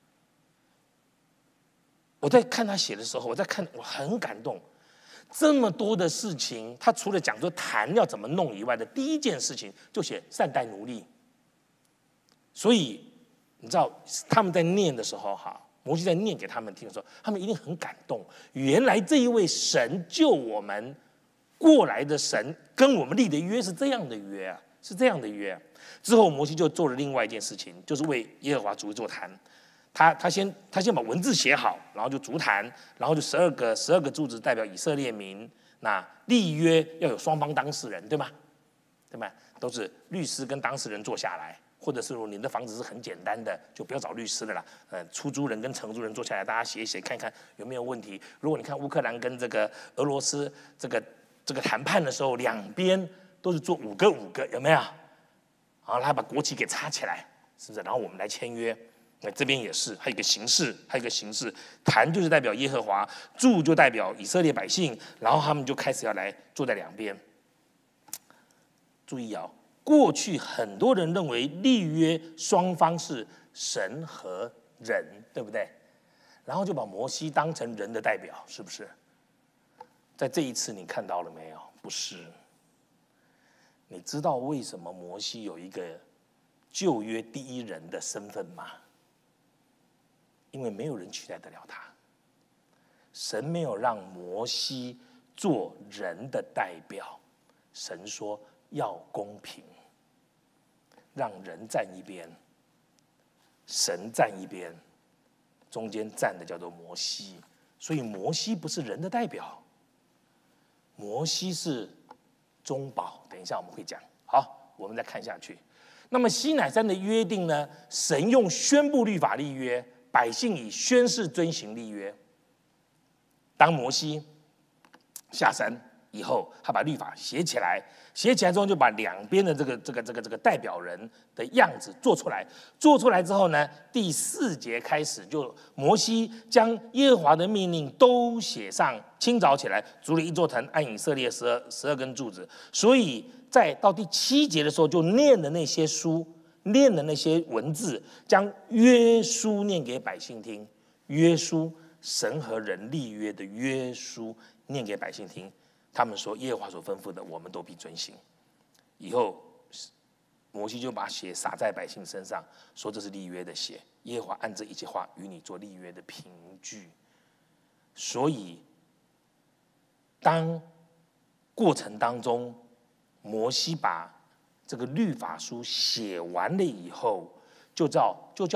我在看他写的时候，我很感动。这么多的事情，他除了讲说坛要怎么弄以外的，第一件事情就写善待奴隶。所以你知道他们在念的时候，摩西在念给他们听的时候，他们一定很感动。原来这一位神救我们过来的神，跟我们立的约是这样的约啊，是这样的约啊。之后摩西就做了另外一件事情，就是为耶和华筑一座坛。他先把文字写好，然后就筑坛，然后就12个柱子代表以色列民。那立约要有双方当事人，对吗？对吗？都是律师跟当事人坐下来，或者是你的房子是很简单的，就不要找律师了啦。出租人跟承租人坐下来，大家写一写，看看有没有问题。如果你看乌克兰跟这个俄罗斯这个谈判的时候，两边都是做5个，有没有？然后他把国旗给插起来，是不是？然后我们来签约。那这边也是，还有一个形式，坛就是代表耶和华，柱就代表以色列百姓，然后他们就开始要来坐在两边。注意啊，过去很多人认为立约双方是神和人，对不对？然后就把摩西当成人的代表，是不是？在这一次你看到了没有？不是。你知道为什么摩西有一个旧约第一人的身份吗？因为没有人取代得了他。神没有让摩西做人的代表，神说要公平，让人站一边，神站一边，中间站的叫做摩西。所以摩西不是人的代表，摩西是中保。等一下我们会讲。好，我们再看下去。那么西乃山的约定呢？神用宣布律法立约，百姓以宣誓遵行立约。当摩西下山以后，他把律法写起来，写起来之后就把两边的这个代表人的样子做出来。做出来之后呢，第4节开始，就摩西将耶和华的命令都写上，清早起来筑了一座坛，按以色列12根柱子。所以到第7节的时候，就念的那些书，念的那些文字，将约书念给百姓听。约书，神和人立约的约书，念给百姓听。他们说耶和华所吩咐的，我们都必遵行。以后摩西就把血洒在百姓身上，说这是立约的血。耶和华按这一切话与你做立约的凭据。所以当过程当中，摩西把这个律法书写完了以后，就叫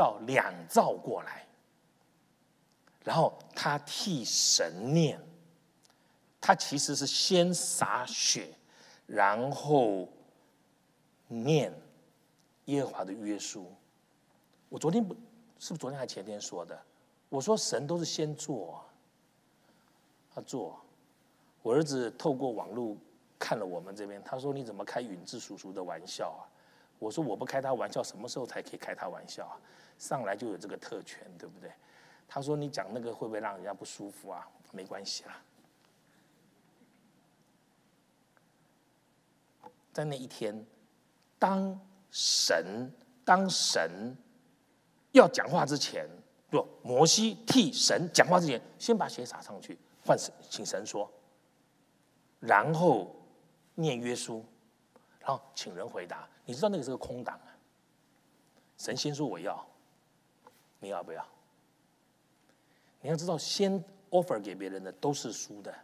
2造过来，然后他替神念。他其实是先洒血，然后念耶和华的约书。我昨天是不是昨天还前天说的？我说神都是先做，他做。我儿子透过网络看了我们这边，他说你怎么开允志叔叔的玩笑啊？我说我不开他玩笑，什么时候才可以开他玩笑啊？上来就有这个特权，对不对？他说你讲那个会不会让人家不舒服啊？没关系啦。在那一天，当神要讲话之前，不，摩西替神讲话之前，先把血洒上去，请神说，然后念约书，然后请人回答。你知道那个是个空档啊。神先说我要，你要不要？ 你要知道，先 offer 给别人的都是输的。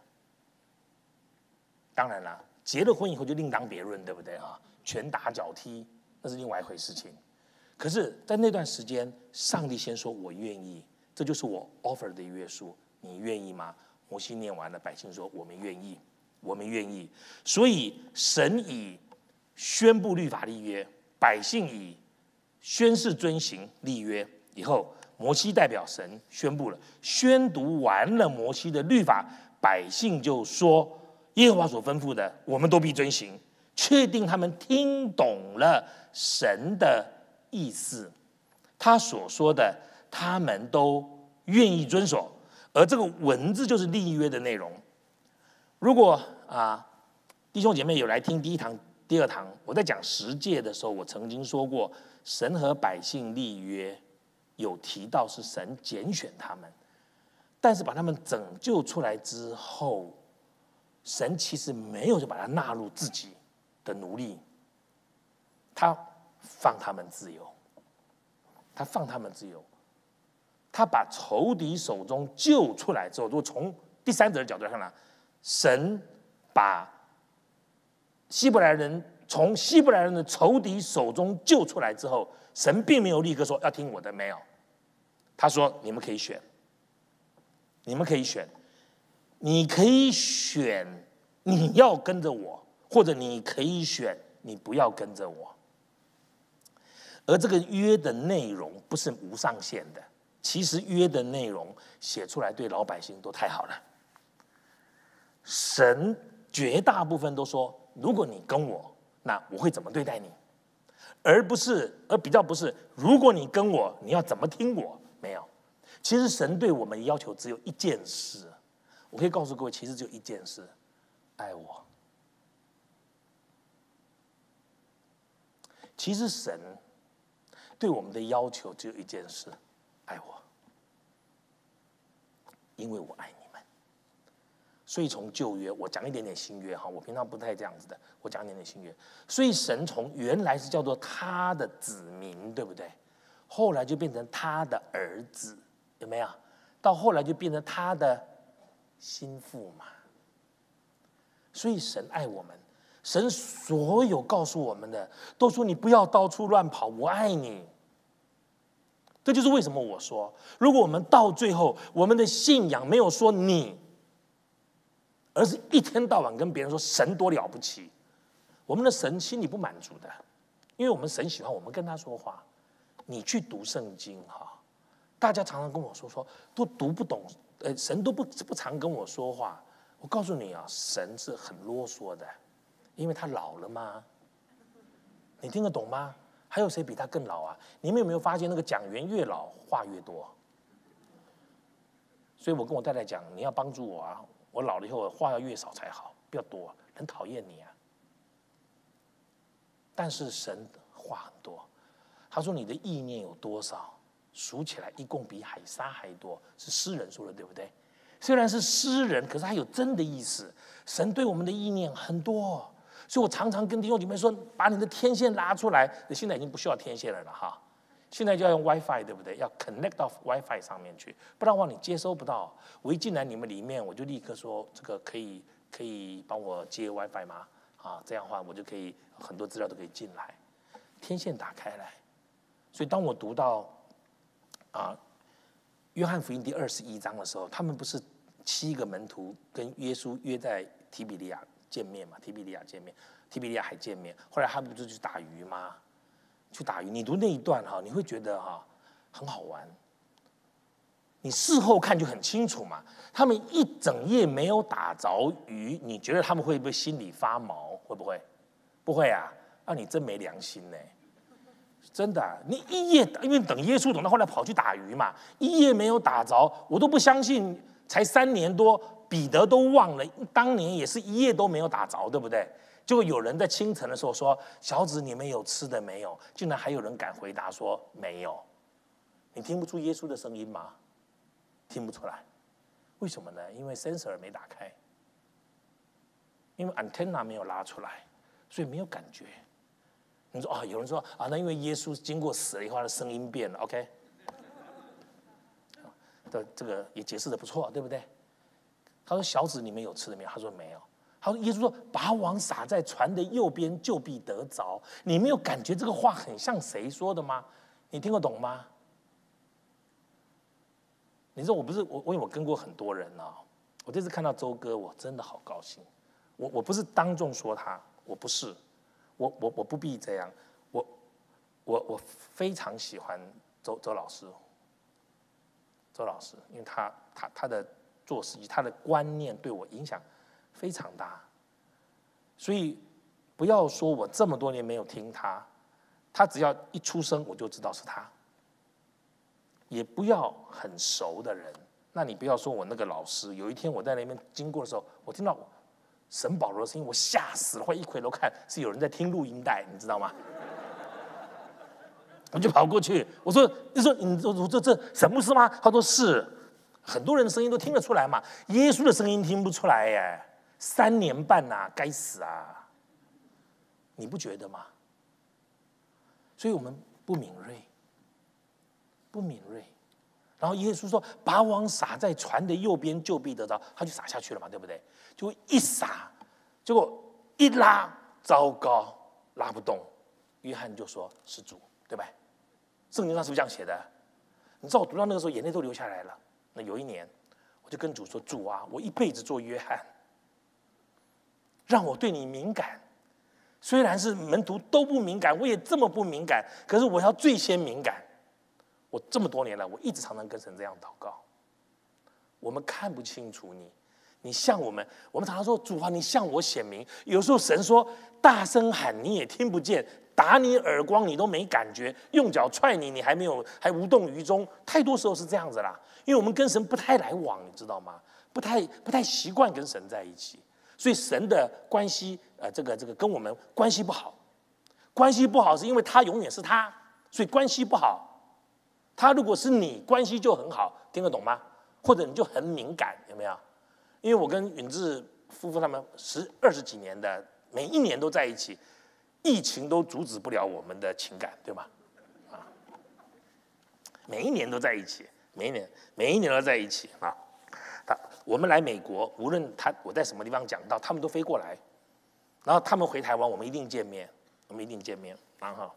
当然了，结了婚以后就另当别论，对不对啊？拳打脚踢那是另外一回事情。可是，在那段时间，上帝先说我愿意，这就是我 offer 的约束，你愿意吗？摩西念完了，百姓说我们愿意，我们愿意。所以神以宣布律法立约，百姓以宣誓遵行立约以后，摩西代表神宣布了，宣读完了摩西的律法，百姓就说耶和华所吩咐的，我们都必遵行，确定他们听懂了神的意思，他所说的他们都愿意遵守，而这个文字就是立约的内容。如果弟兄姐妹有来听第一堂、第二堂，我在讲十诫的时候，我曾经说过，神和百姓立约，有提到是神拣选他们，但是把他们拯救出来之后，神其实没有就把他纳入自己的奴隶，他放他们自由，他放他们自由，他把仇敌手中救出来之后，如果从第三者的角度来看呢，神把希伯来人从希伯来人的仇敌手中救出来之后，神并没有立刻说要听我的，没有，他说你们可以选，你们可以选，你可以选你要跟着我，或者你可以选你不要跟着我。而这个约的内容不是无上限的，其实约的内容写出来对老百姓都太好了。神绝大部分都说，如果你跟我，那我会怎么对待你，而比较不是，如果你跟我，你要怎么听我？没有。其实神对我们的要求只有一件事，我可以告诉各位，其实只有一件事，爱我。其实神对我们的要求只有一件事，爱我，因为我爱你们。所以从旧约，我讲一点点新约哈，我平常不太这样子的，我讲一点点新约。所以神从原来是叫做他的子民，对不对？后来就变成他的儿子，有没有？到后来就变成他的心腹嘛。所以神爱我们，神所有告诉我们的，都说你不要到处乱跑，我爱你。这就是为什么我说，如果我们到最后，我们的信仰没有说你，而是一天到晚跟别人说神多了不起，我们的神心里不满足的，因为我们神喜欢我们跟他说话。你去读圣经哈，大家常常跟我说都读不懂，神都不常跟我说话。我告诉你啊，神是很啰嗦的，因为他老了吗？你听得懂吗？还有谁比他更老啊？你们有没有发现，那个讲员越老话越多？所以我跟我太太讲，你要帮助我啊，我老了以后话要越少才好，不要多，很讨厌你啊。但是神话很多，他说你的意念有多少，数起来一共比海沙还多，是诗人说的，对不对？虽然是诗人，可是他有真的意思。神对我们的意念很多。所以我常常跟弟兄姐妹说，把你的天线拉出来。现在已经不需要天线了哈，现在就要用 WiFi， 对不对？要 connect 到 WiFi 上面去，不然的话你接收不到。我一进来你们里面，我就立刻说这个可以帮我接 WiFi 吗？这样的话我就可以很多资料都可以进来，天线打开来。所以当我读到约翰福音第21章的时候，他们不是7个门徒跟耶稣约在提比利亚见面嘛？提比利亚海见面。后来他们不是去打鱼吗？去打鱼，你读那一段哈，你会觉得很好玩。你事后看就很清楚嘛。他们一整夜没有打着鱼，你觉得他们会不会心里发毛？会不会？不会啊！你真没良心呢。真的你一夜，因为等耶稣等到后来跑去打鱼嘛，一夜没有打着，我都不相信，才3年多。彼得都忘了，当年也是一夜都没有打着，对不对？结果有人在清晨的时候说：“小子，你们有吃的没有？”竟然还有人敢回答说：“没有。”你听不出耶稣的声音吗？听不出来，为什么呢？因为 sensor 没打开，因为 antenna 没有拉出来，所以没有感觉。你说有人说那因为耶稣经过死了以后，他的声音变了。OK， 的这个也解释的不错，对不对？他说：“小子，你们有吃的没有？”他说：“没有。”他说：“耶稣说，把网撒在船的右边，就必得着。”你没有感觉这个话很像谁说的吗？你听得懂吗？你知道我不是我，因为我跟过很多人啊。我这次看到周哥，我真的好高兴。我不是当众说他，我不是，我不必这样。我非常喜欢周老师，因为他的做事情，他的观念对我影响非常大。所以不要说我这么多年没有听他，他只要一出声我就知道是他。也不要很熟的人，那你不要说我那个老师。有一天我在那边经过的时候，我听到沈保罗的声音，我吓死了，快一回头看是有人在听录音带，你知道吗？我就跑过去，我说：“你说这沈牧师吗？”他说：“是。”很多人的声音都听得出来嘛，耶稣的声音听不出来耶，3年半呐，该死啊！你不觉得吗？所以我们不敏锐。然后耶稣说：“把网撒在船的右边，就必得着。”他就撒下去了嘛，对不对？就一撒，结果一拉，糟糕，拉不动。约翰就说：“是主，对吧？”圣经上是不是这样写的？你知道我读到那个时候，眼泪都流下来了。那有一年，我就跟主说：“主啊，我一辈子做约翰，让我对你敏感。虽然是门徒都不敏感，我也这么不敏感，可是我要最先敏感。”我这么多年来，我一直常常跟神这样祷告。我们看不清楚你，你向我们常常说：“主啊，你向我显明。”有时候神说大声喊你也听不见，打你耳光你都没感觉，用脚踹你还无动于衷。太多时候是这样子啦，因为我们跟神不太来往，你知道吗？不太习惯跟神在一起，所以神的关系这个跟我们关系不好。关系不好是因为他永远是他，所以关系不好。他如果是你，关系就很好，听得懂吗？或者你就很敏感，有没有？因为我跟允志夫妇他们20几年的，每一年都在一起，疫情都阻止不了我们的情感，对吗？啊，每一年都在一起，每一年都在一起啊。我们来美国，无论我在什么地方讲到，他们都飞过来，然后他们回台湾，我们一定见面，然后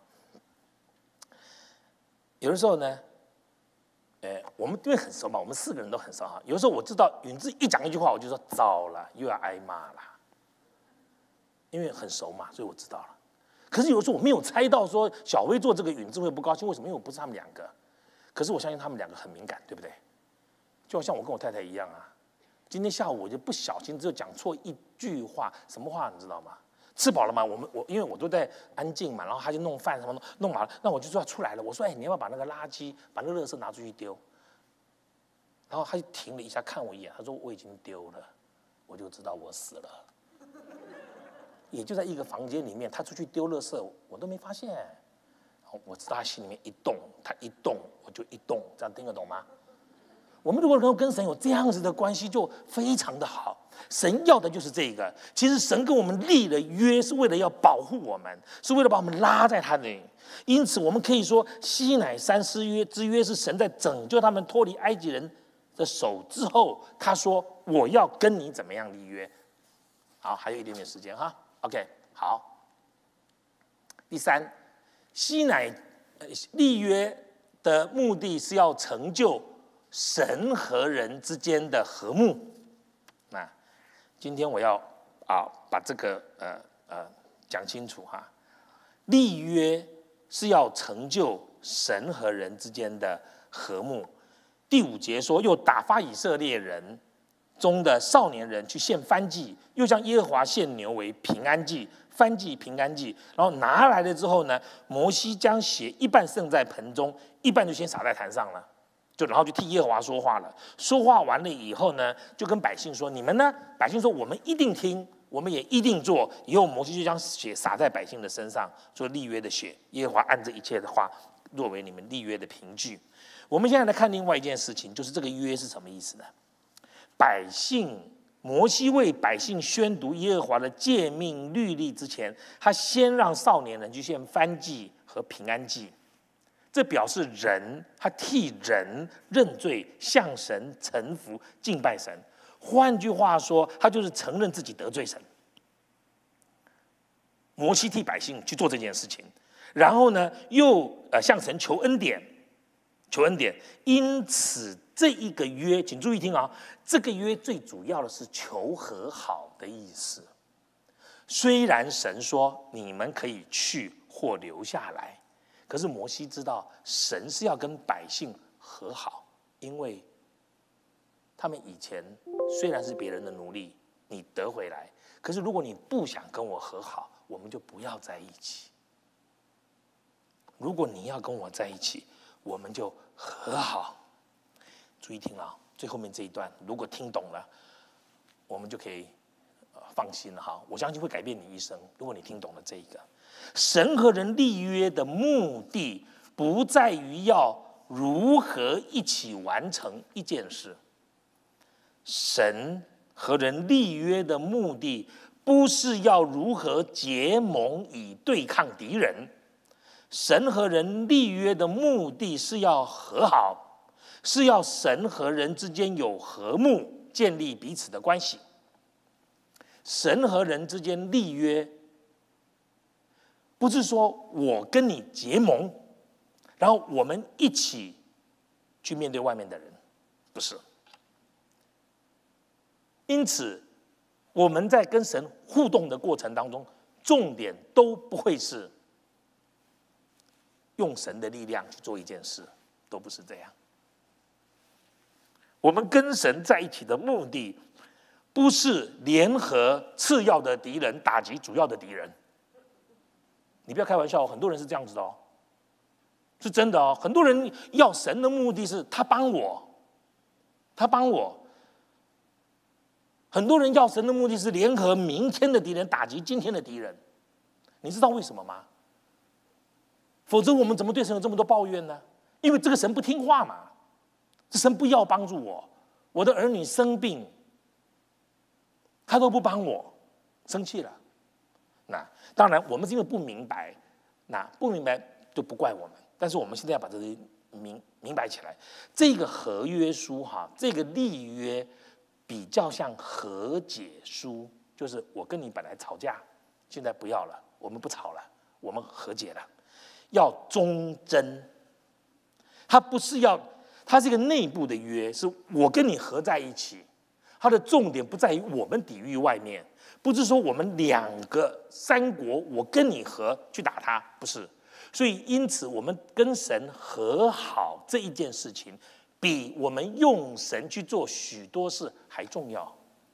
有的时候呢，我们因为很熟嘛，我们4个人都很熟哈。有的时候我知道允志一讲一句话，我就说糟了，又要挨骂了，因为很熟嘛，所以我知道了。可是有的时候我没有猜到说小薇做这个允志会不高兴，为什么？因为我不是他们2个，可是我相信他们2个很敏感，对不对？就好像我跟我太太一样啊。今天下午我就不小心只有讲错一句话，什么话你知道吗？吃饱了吗？因为我都在安静嘛，然后他就弄饭什么弄好了，那我就说要出来了。我说：“你要不要把那个垃圾、把那个垃圾拿出去丢？”然后他就停了一下，看我一眼，他说：“我已经丢了。”我就知道我死了。也就在一个房间里面，他出去丢垃圾，我都没发现。我知道他心里面一动，他一动我就一动，这样听得懂吗？我们如果能够跟神有这样子的关系，就非常的好。神要的就是这个。其实神跟我们立了约，是为了要保护我们，是为了把我们拉在他那里。因此，我们可以说，西乃山之约是神在拯救他们脱离埃及人的手之后，他说：“我要跟你怎么样立约。”好，还有一点点时间哈。OK， 好。第3，西乃立约的目的是要成就神和人之间的和睦。那今天我要把这个讲清楚哈。立约是要成就神和人之间的和睦。第5节说：“又打发以色列人中的少年人去献燔祭，又向耶和华献牛为平安祭。”燔祭、平安祭，然后拿来了之后呢，摩西将血一半盛在盆中，一半就先洒在坛上了，然后就替耶和华说话了。说话完了以后呢，就跟百姓说：“你们呢？”百姓说：“我们一定听，我们也一定做。”以后摩西就将血洒在百姓的身上，做立约的血。耶和华按这一切的话，作为你们立约的凭据。我们现在来看另外一件事情，就是这个约是什么意思呢？摩西为百姓宣读耶和华的诫命律例之前，他先让少年人去献燔祭和平安祭。 这表示人他替人认罪，向神臣服，敬拜神。换句话说，他就是承认自己得罪神。摩西替百姓去做这件事情，然后呢，又向神求恩典，求恩典。因此，这一个约，请注意听啊，这个约最主要的是求和好的意思。虽然神说你们可以去或留下来，可是摩西知道神是要跟百姓和好，因为他们以前虽然是别人的奴隶，你得回来，可是如果你不想跟我和好，我们就不要在一起。如果你要跟我在一起，我们就和好。注意听啊，最后面这一段，如果听懂了，我们就可以放心了哈。我相信会改变你一生。如果你听懂了这一个，神和人立约的目的，不在于要如何一起完成一件事。神和人立约的目的，不是要如何结盟以对抗敌人。神和人立约的目的是要和好，是要神和人之间有和睦，建立彼此的关系。神和人之间立约，不是说我跟你结盟，然后我们一起去面对外面的人，不是。因此，我们在跟神互动的过程当中，重点都不会是用神的力量去做一件事，都不是这样。我们跟神在一起的目的，不是联合次要的敌人打击主要的敌人。你不要开玩笑，很多人是这样子的哦，是真的哦。很多人要神的目的是他帮我，他帮我。很多人要神的目的是联合明天的敌人打击今天的敌人。你知道为什么吗？否则我们怎么对神有这么多抱怨呢？因为这个神不听话嘛，这神不要帮助我，我的儿女生病，他都不帮我，生气了。那当然，我们是因为不明白，那不明白就不怪我们。但是我们现在要把这些明白起来。这个合约书哈，这个立约比较像和解书，就是我跟你本来吵架，现在不要了，我们不吵了，我们和解了。要忠贞，它不是要，它是一个内部的约，是我跟你合在一起。它的重点不在于我们抵御外面，不是说我们两个三国我跟你合去打他，不是。所以因此我们跟神和好这一件事情，比我们用神去做许多事还重要。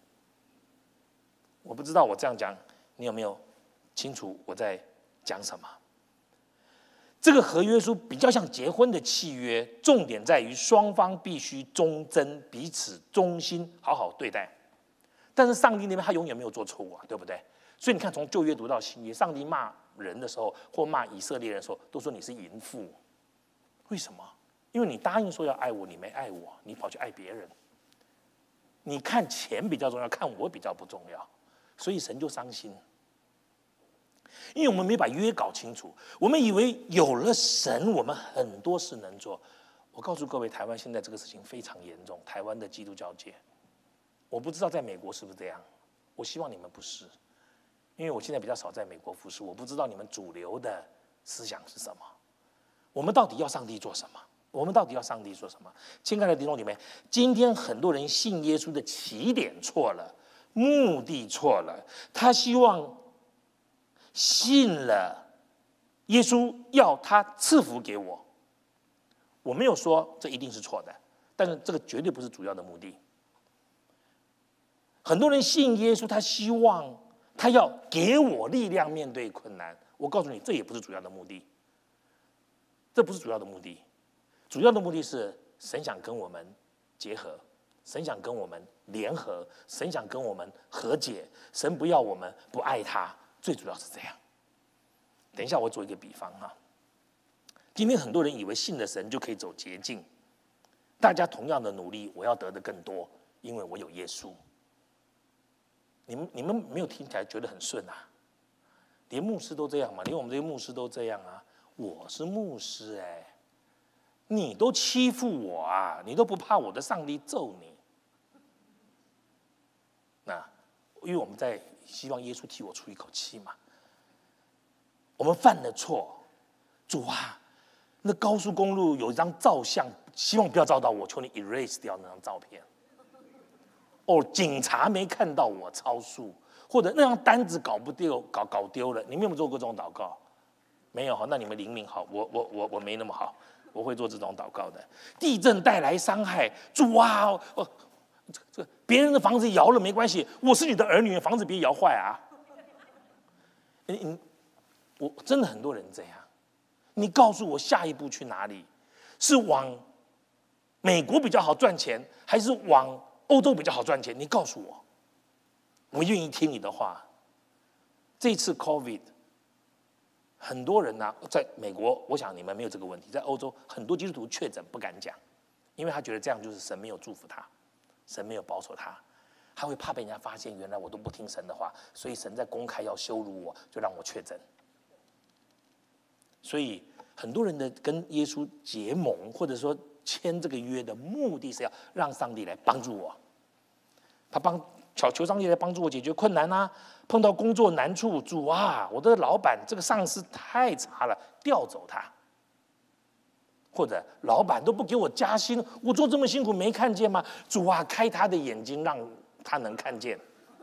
我不知道我这样讲你有没有清楚我在讲什么。这个合约书比较像结婚的契约，重点在于双方必须忠贞，彼此忠心，好好对待。但是上帝那边他永远没有做错误啊，对不对？所以你看，从旧约读到新约，上帝骂人的时候，或骂以色列人的时候，都说你是淫妇。为什么？因为你答应说要爱我，你没爱我，你跑去爱别人。你看钱比较重要，看我比较不重要，所以神就伤心。因为我们没把约搞清楚，我们以为有了神，我们很多事能做。我告诉各位，台湾现在这个事情非常严重。台湾的基督教界，我不知道在美国是不是这样，我希望你们不是，因为我现在比较少在美国服侍，我不知道你们主流的思想是什么。我们到底要上帝做什么？我们到底要上帝做什么？亲爱的弟兄姐妹，今天很多人信耶稣的起点错了，目的错了，他希望信了耶稣要他赐福给我。我没有说这一定是错的，但是这个绝对不是主要的目的。很多人信耶稣，他希望他要给我力量面对困难。我告诉你，这也不是主要的目的，这不是主要的目的。主要的目的是神想跟我们结合，神想跟我们联合，神想跟我们和解，神不要我们不爱他，最主要是这样。等一下我做一个比方哈，今天很多人以为信了神就可以走捷径，大家同样的努力，我要得的更多，因为我有耶稣。你们没有听起来觉得很顺啊？连牧师都这样嘛，连我们这些牧师都这样啊。我是牧师哎， 你都欺负我啊，你都不怕我的上帝揍你？那因为我们在希望耶稣替我出一口气嘛。我们犯了错，主啊，那高速公路有一张照相，希望不要照到我，求你 erase 掉那张照片。哦，警察没看到我超速，或者那张单子搞丢了，你们有没有做过这种祷告？没有，那你们灵敏好，我没那么好，我会做这种祷告的。地震带来伤害，主啊，这别人的房子摇了没关系，我是你的儿女，房子别摇坏啊。我真的很多人这样，你告诉我下一步去哪里？是往美国比较好赚钱，还是往欧洲比较好赚钱？你告诉我，我愿意听你的话。这次 COVID， 很多人呢，在美国，我想你们没有这个问题，在欧洲很多基督徒确诊不敢讲，因为他觉得这样就是神没有祝福他，神没有保守他，他会怕被人家发现，原来我都不听神的话，所以神在公开要羞辱我，就让我确诊。所以很多人的跟耶稣结盟，或者说签这个约的目的是要让上帝来帮助我，求上帝来帮助我解决困难啊！碰到工作难处，主啊，我的老板这个上司太差了，调走他；或者老板都不给我加薪，我做这么辛苦没看见吗？主啊，开他的眼睛，让他能看见。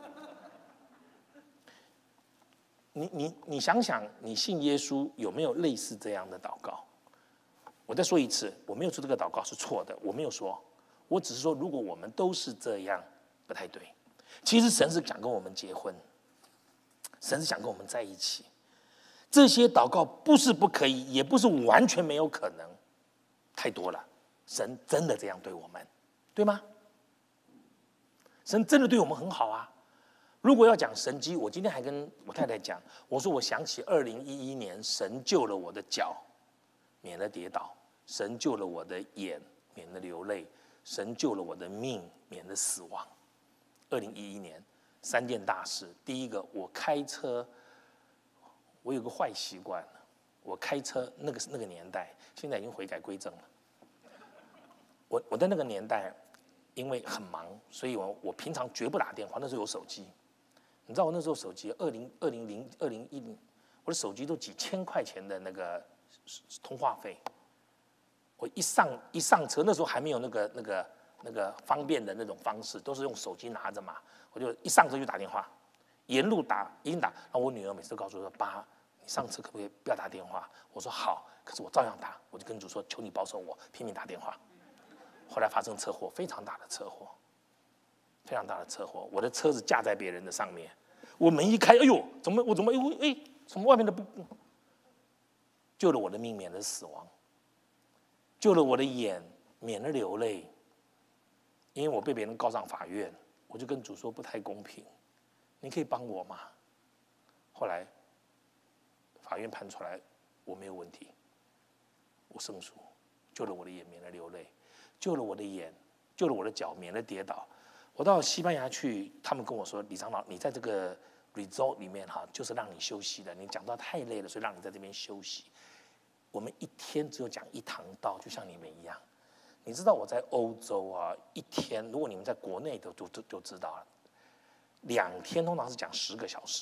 你想想，你信耶稣有没有类似这样的祷告？我再说一次，我没有说这个祷告是错的，我没有说，我只是说，如果我们都是这样，不太对。其实神是想跟我们结婚，神是想跟我们在一起。这些祷告不是不可以，也不是完全没有可能，太多了。神真的这样对我们，对吗？神真的对我们很好啊。如果要讲神迹，我今天还跟我太太讲，我说我想起2011年，神救了我的脚，免了跌倒；神救了我的眼，免了流泪；神救了我的命，免了死亡。2011年3件大事，第一个，我开车，我有个坏习惯，我开车那个年代，现在已经悔改归正了。我在那个年代，因为很忙，所以我平常绝不打电话。那时候有手机。你知道我那时候手机2010，我的手机都几千块钱的那个通话费。我一上车，那时候还没有那个方便的那种方式，都是用手机拿着嘛。我就一上车就打电话，沿路打，一定打。然后我女儿每次都告诉我说：“爸，你上车可不可以不要打电话？”我说：“好。”可是我照样打，我就跟主说：“求你保守我，拼命打电话。”后来发生车祸，非常大的车祸，非常大的车祸。我的车子架在别人的上面，我门一开，哎呦，怎么从外面的不救了我的命，免了死亡，救了我的眼，免了流泪。因为我被别人告上法院，我就跟主说不太公平，你可以帮我吗？后来法院判出来我没有问题，我胜诉，救了我的眼，免了流泪，救了我的眼，救了我的脚，免了跌倒。我到西班牙去，他们跟我说：“李长老，你在这个 resort 里面哈，就是让你休息的。你讲到太累了，所以让你在这边休息。我们一天只有讲1堂道，就像你们一样。你知道我在欧洲啊，一天，如果你们在国内就知道了，2天通常是讲10个小时，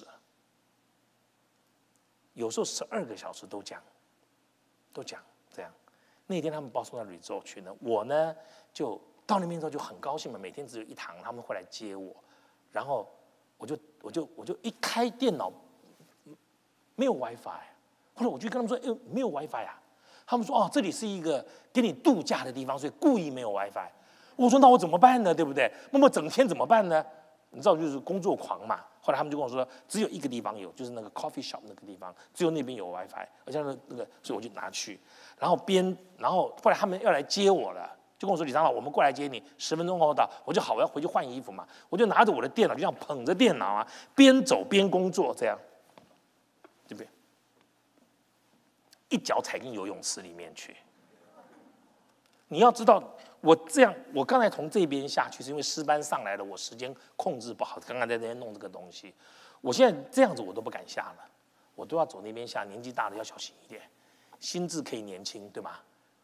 有时候12个小时都讲这样。那天他们把我送到 resort 去呢，我呢就到那边之后就很高兴嘛，每天只有1堂，他们会来接我，然后我就一开电脑没有 WiFi， 后来我就跟他们说：“哎，没有 WiFi 啊。”他们说：“哦，这里是一个给你度假的地方，所以故意没有 WiFi。”我说：“那我怎么办呢？对不对？那么整天怎么办呢？你知道，就是工作狂嘛。”后来他们就跟我说，只有一个地方有，就是那个 coffee shop 那个地方，只有那边有 WiFi， 而且那个，所以我就拿去，然后后来他们要来接我了，就跟我说：“李长老，我们过来接你，10分钟后到。”我就好，我要回去换衣服嘛，我就拿着我的电脑，就这样捧着电脑啊，边走边工作，这样，对不对？一脚踩进游泳池里面去。你要知道，我刚才从这边下去，是因为师班上来了，我时间控制不好，刚刚在那边弄这个东西。我现在这样子我都不敢下了，我都要走那边下。年纪大了要小心一点，心智可以年轻，对吗？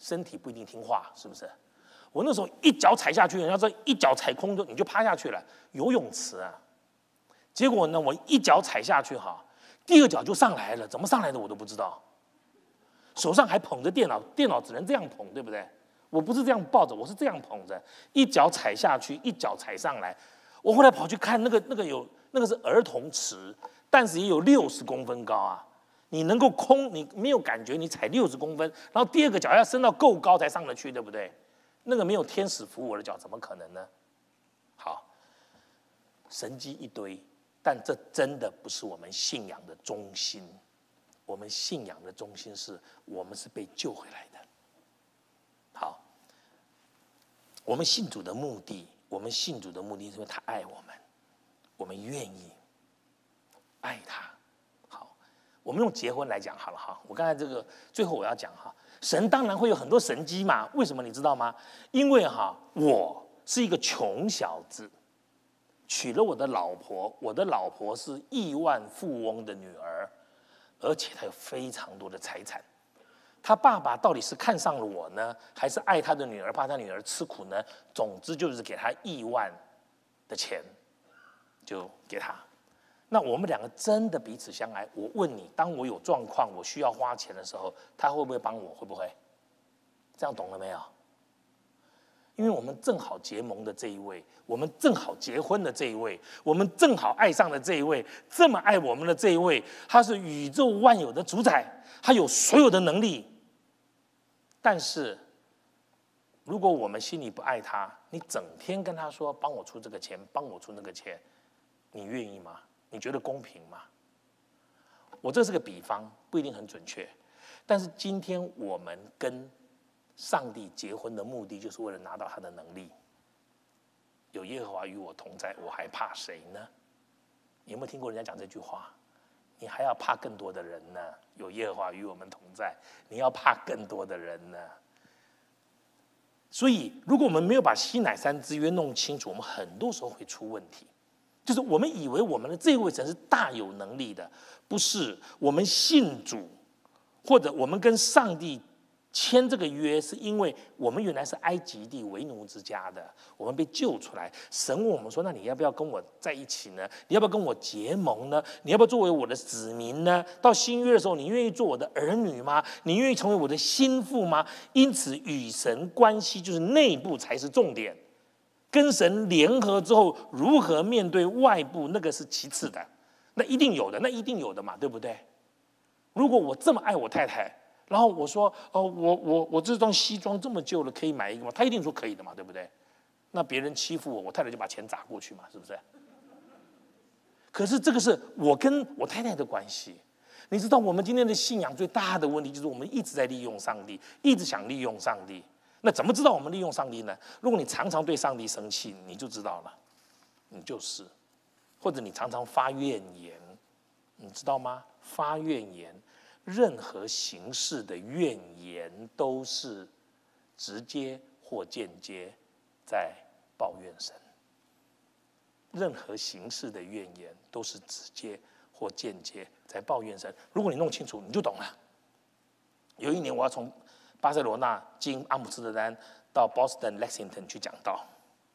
身体不一定听话，是不是？我那时候一脚踩下去，人家说一脚踩空中你就趴下去了，游泳池啊。结果呢，我一脚踩下去哈，第二脚就上来了，怎么上来的我都不知道。手上还捧着电脑，电脑只能这样捧，对不对？我不是这样抱着，我是这样捧着，一脚踩下去，一脚踩上来。我后来跑去看那个是儿童池，但是也有60公分高啊。你能够空，你没有感觉，你踩60公分，然后第二个脚要伸到够高才上得去，对不对？那个没有天使扶我的脚，怎么可能呢？好，神迹一堆，但这真的不是我们信仰的中心。我们信仰的中心是我们是被救回来的。好，我们信主的目的，是因为他爱我们，我们愿意爱他。好，我们用结婚来讲好了哈。我刚才这个最后我要讲哈，神当然会有很多神迹嘛。为什么你知道吗？因为哈，我是一个穷小子，娶了我的老婆，我的老婆是亿万富翁的女儿，而且她有非常多的财产。他爸爸到底是看上了我呢，还是爱他的女儿，怕他女儿吃苦呢？总之就是给他亿万的钱，就给他。那我们两个真的彼此相爱。我问你，当我有状况，我需要花钱的时候，他会不会帮我？会不会？这样懂了没有？因为我们正好结盟的这一位，我们正好结婚的这一位，我们正好爱上的这一位，这么爱我们的这一位，他是宇宙万有的主宰，他有所有的能力。但是，如果我们心里不爱他，你整天跟他说帮我出这个钱，帮我出那个钱，你愿意吗？你觉得公平吗？我这是个比方，不一定很准确。但是今天我们跟上帝结婚的目的，就是为了拿到他的能力。有耶和华与我同在，我还怕谁呢？你有没有听过人家讲这句话？你还要怕更多的人呢？有耶和华与我们同在，你要怕更多的人呢？所以，如果我们没有把西乃山之约弄清楚，我们很多时候会出问题。就是我们以为我们的这位神是大有能力的，不是。我们信主，或者我们跟上帝签这个约，是因为我们原来是埃及地为奴之家的，我们被救出来。神问我们说：“那你要不要跟我在一起呢？你要不要跟我结盟呢？你要不要作为我的子民呢？到新约的时候，你愿意做我的儿女吗？你愿意成为我的心腹吗？”因此，与神关系就是内部才是重点。跟神联合之后，如何面对外部，那个是其次的。那一定有的，那一定有的嘛，对不对？如果我这么爱我太太，然后我说我这双西装这么旧了，可以买一个吗？他一定说可以的嘛，对不对？那别人欺负我，我太太就把钱砸过去嘛，是不是？可是这个是我跟我太太的关系。你知道我们今天的信仰最大的问题，就是我们一直在利用上帝，一直想利用上帝。那怎么知道我们利用上帝呢？如果你常常对上帝生气，你就知道了，你就是，或者你常常发怨言，你知道吗？发怨言。任何形式的怨言都是直接或间接在抱怨神。任何形式的怨言都是直接或间接在抱怨神。如果你弄清楚，你就懂了。有一年我要从巴塞罗那经阿姆斯特丹到 Boston Lexington 去讲道。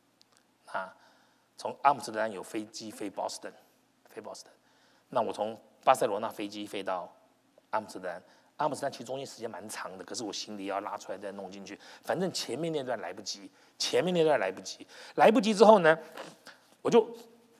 从阿姆斯特丹有飞机飞 Boston， 那我从巴塞罗那飞机飞到阿姆斯特丹，阿姆斯特丹其实中间时间蛮长的，可是我行李要拉出来再弄进去，反正前面那段来不及，来不及之后呢，我就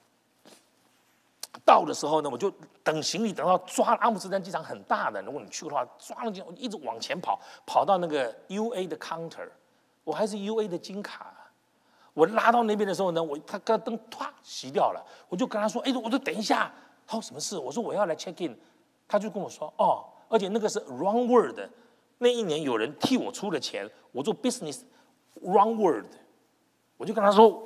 到的时候呢，我就等行李，等到抓阿姆斯特丹机场很大的，如果你去过的话，抓了机场，我一直往前跑，跑到那个 UA 的 counter， 我还是 UA 的金卡。我拉到那边的时候呢，他灯唰熄掉了，我就跟他说：“我说等一下。”他说：“什么事？”我说：“我要来 check in。”他就跟我说：“哦，而且那个是 wrong word。那一年有人替我出了钱，我做 business wrong word。”我就跟他说：“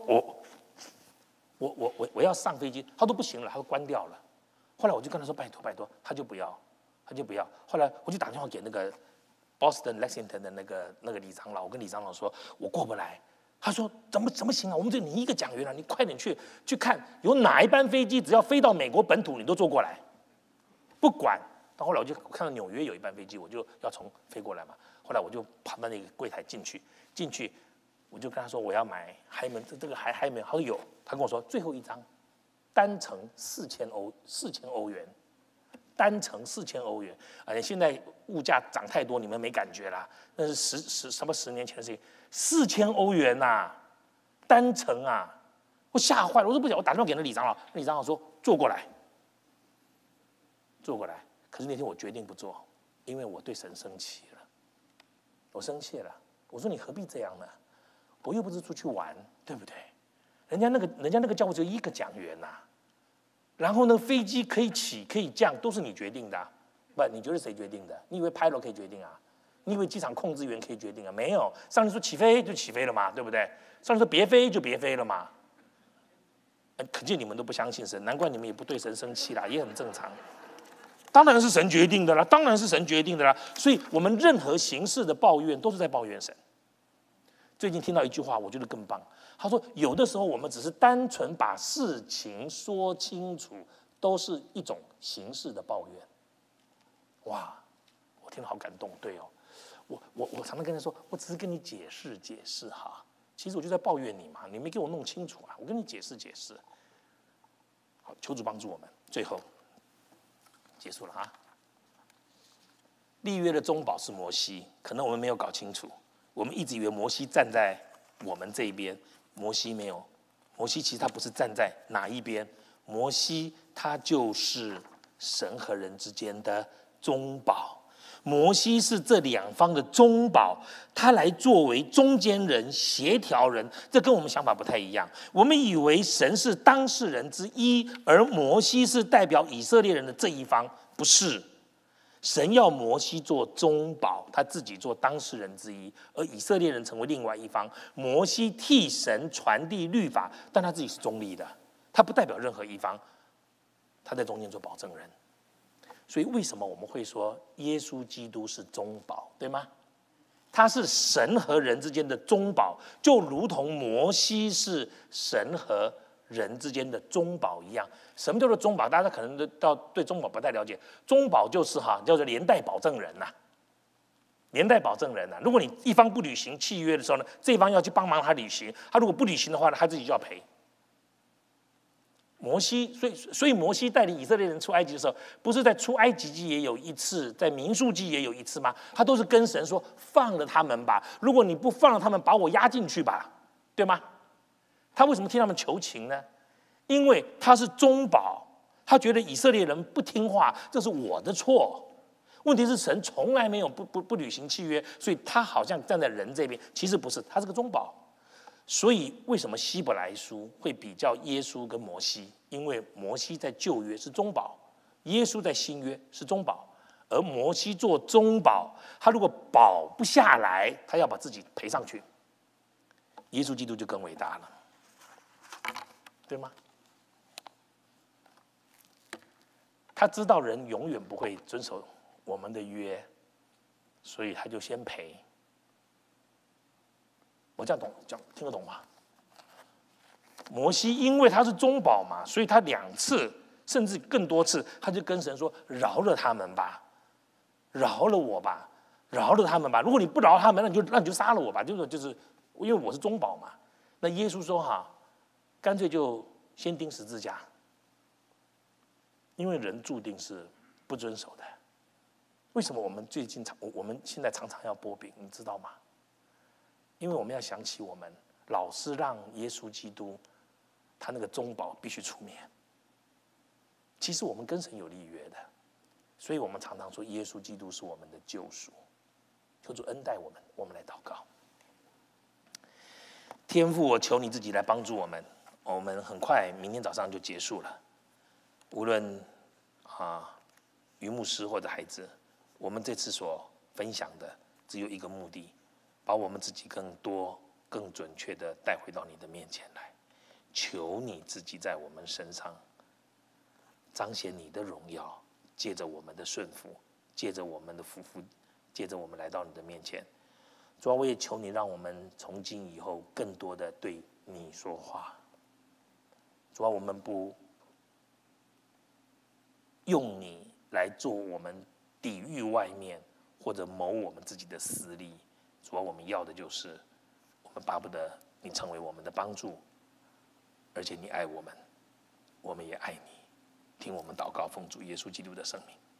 我要上飞机。”他说：“不行了，他说关掉了。”后来我就跟他说：“拜托拜托。”他就不要。后来我就打电话给那个 Boston Lexington 的那个李长老，我跟李长老说：“我过不来。”他说：“怎么行啊？我们这你一个讲员了，你快点去看有哪一班飞机，只要飞到美国本土，你都坐过来。不管到后来我就看到纽约有一班飞机，我就要飞过来嘛。后来我就跑到那个柜台进去，我就跟他说我要买海门这个海门，他说有，他跟我说最后一张，单程4000欧元，单程4000欧元。现在物价涨太多，你们没感觉啦，那是10年前的事情，4000欧元呐，单程啊，我吓坏了，我说不行，我打电话给那李长老，那李长老说坐过来。可是那天我决定不做，因为我对神生气了，我生气了。我说你何必这样呢？我又不是出去玩，对不对？人家那个教会只有1个讲员呐，然后呢，飞机可以起可以降都是你决定的啊，不，你觉得谁决定的？你以为pilot可以决定啊？你以为机场控制员可以决定啊？没有，上帝说起飞就起飞了嘛，对不对？上帝说别飞就别飞了嘛。可见你们都不相信神，难怪你们也不对神生气啦，也很正常。当然是神决定的啦，当然是神决定的啦。所以我们任何形式的抱怨都是在抱怨神。最近听到一句话，我觉得更棒。他说，有的时候我们只是单纯把事情说清楚，都是一种形式的抱怨。哇，我听了好感动。对哦，我常常跟他说，我只是跟你解释哈，其实我就在抱怨你嘛，你没给我弄清楚啊，我跟你解释。好，求主帮助我们。最后结束了啊。立约的中保是摩西，可能我们没有搞清楚，我们一直以为摩西站在我们这一边，摩西没有，摩西其实他不是站在哪一边，摩西他就是神和人之间的中保。摩西是这两方的中保，他来作为中间人、协调人，这跟我们想法不太一样。我们以为神是当事人之一，而摩西是代表以色列人的这一方，不是。神要摩西做中保，他自己做当事人之一，而以色列人成为另外一方。摩西替神传递律法，但他自己是中立的，他不代表任何一方，他在中间做保证人。所以为什么我们会说耶稣基督是中保，对吗？他是神和人之间的中保，就如同摩西是神和人之间的中保一样。什么叫做中保？大家可能对中保不太了解。中保就是叫做连带保证人呐，连带保证人呐。如果你一方不履行契约的时候呢，这一方要去帮忙他履行，他如果不履行的话呢，他自己就要赔。摩西，所以摩西带领以色列人出埃及的时候，不是在出埃及记也有一次，在民数记也有一次吗？他都是跟神说放了他们吧，如果你不放了他们，把我押进去吧，对吗？他为什么替他们求情呢？因为他是中保，他觉得以色列人不听话，这是我的错。问题是神从来没有不履行契约，所以他好像站在人这边，其实不是，他是个中保。所以为什么希伯来书会比较耶稣跟摩西？因为摩西在旧约是中保，耶稣在新约是中保，而摩西做中保，他如果保不下来，他要把自己赔上去。耶稣基督就更伟大了，对吗？他知道人永远不会遵守我们的约，所以他就先赔。我这样听得懂吗？摩西因为他是中保嘛，所以他2次甚至更多次，他就跟神说：“饶了他们吧，饶了我吧，饶了他们吧。如果你不饶他们，那你就杀了我吧。”就是因为我是中保嘛。那耶稣说干脆就先钉十字架，因为人注定是不遵守的。为什么我们现在常常要剥饼，你知道吗？因为我们要想起我们老是让耶稣基督他那个中保必须出面。其实我们跟神有立约的，所以我们常常说耶稣基督是我们的救赎。求主恩待我们，我们来祷告。天父，我求你自己来帮助我们。我们很快明天早上就结束了。无论于牧师或者孩子，我们这次所分享的只有一个目的，把我们自己更多、更准确的带回到你的面前来。求你自己在我们身上彰显你的荣耀，借着我们的顺服，借着我们的服，借着我们来到你的面前。主啊，我也求你让我们从今以后更多的对你说话。主啊，我们不用你来做我们抵御外面或者谋我们自己的私利。主啊，我们要的就是我们巴不得你成为我们的帮助，而且你爱我们，我们也爱你。听我们祷告，奉主耶稣基督的圣名。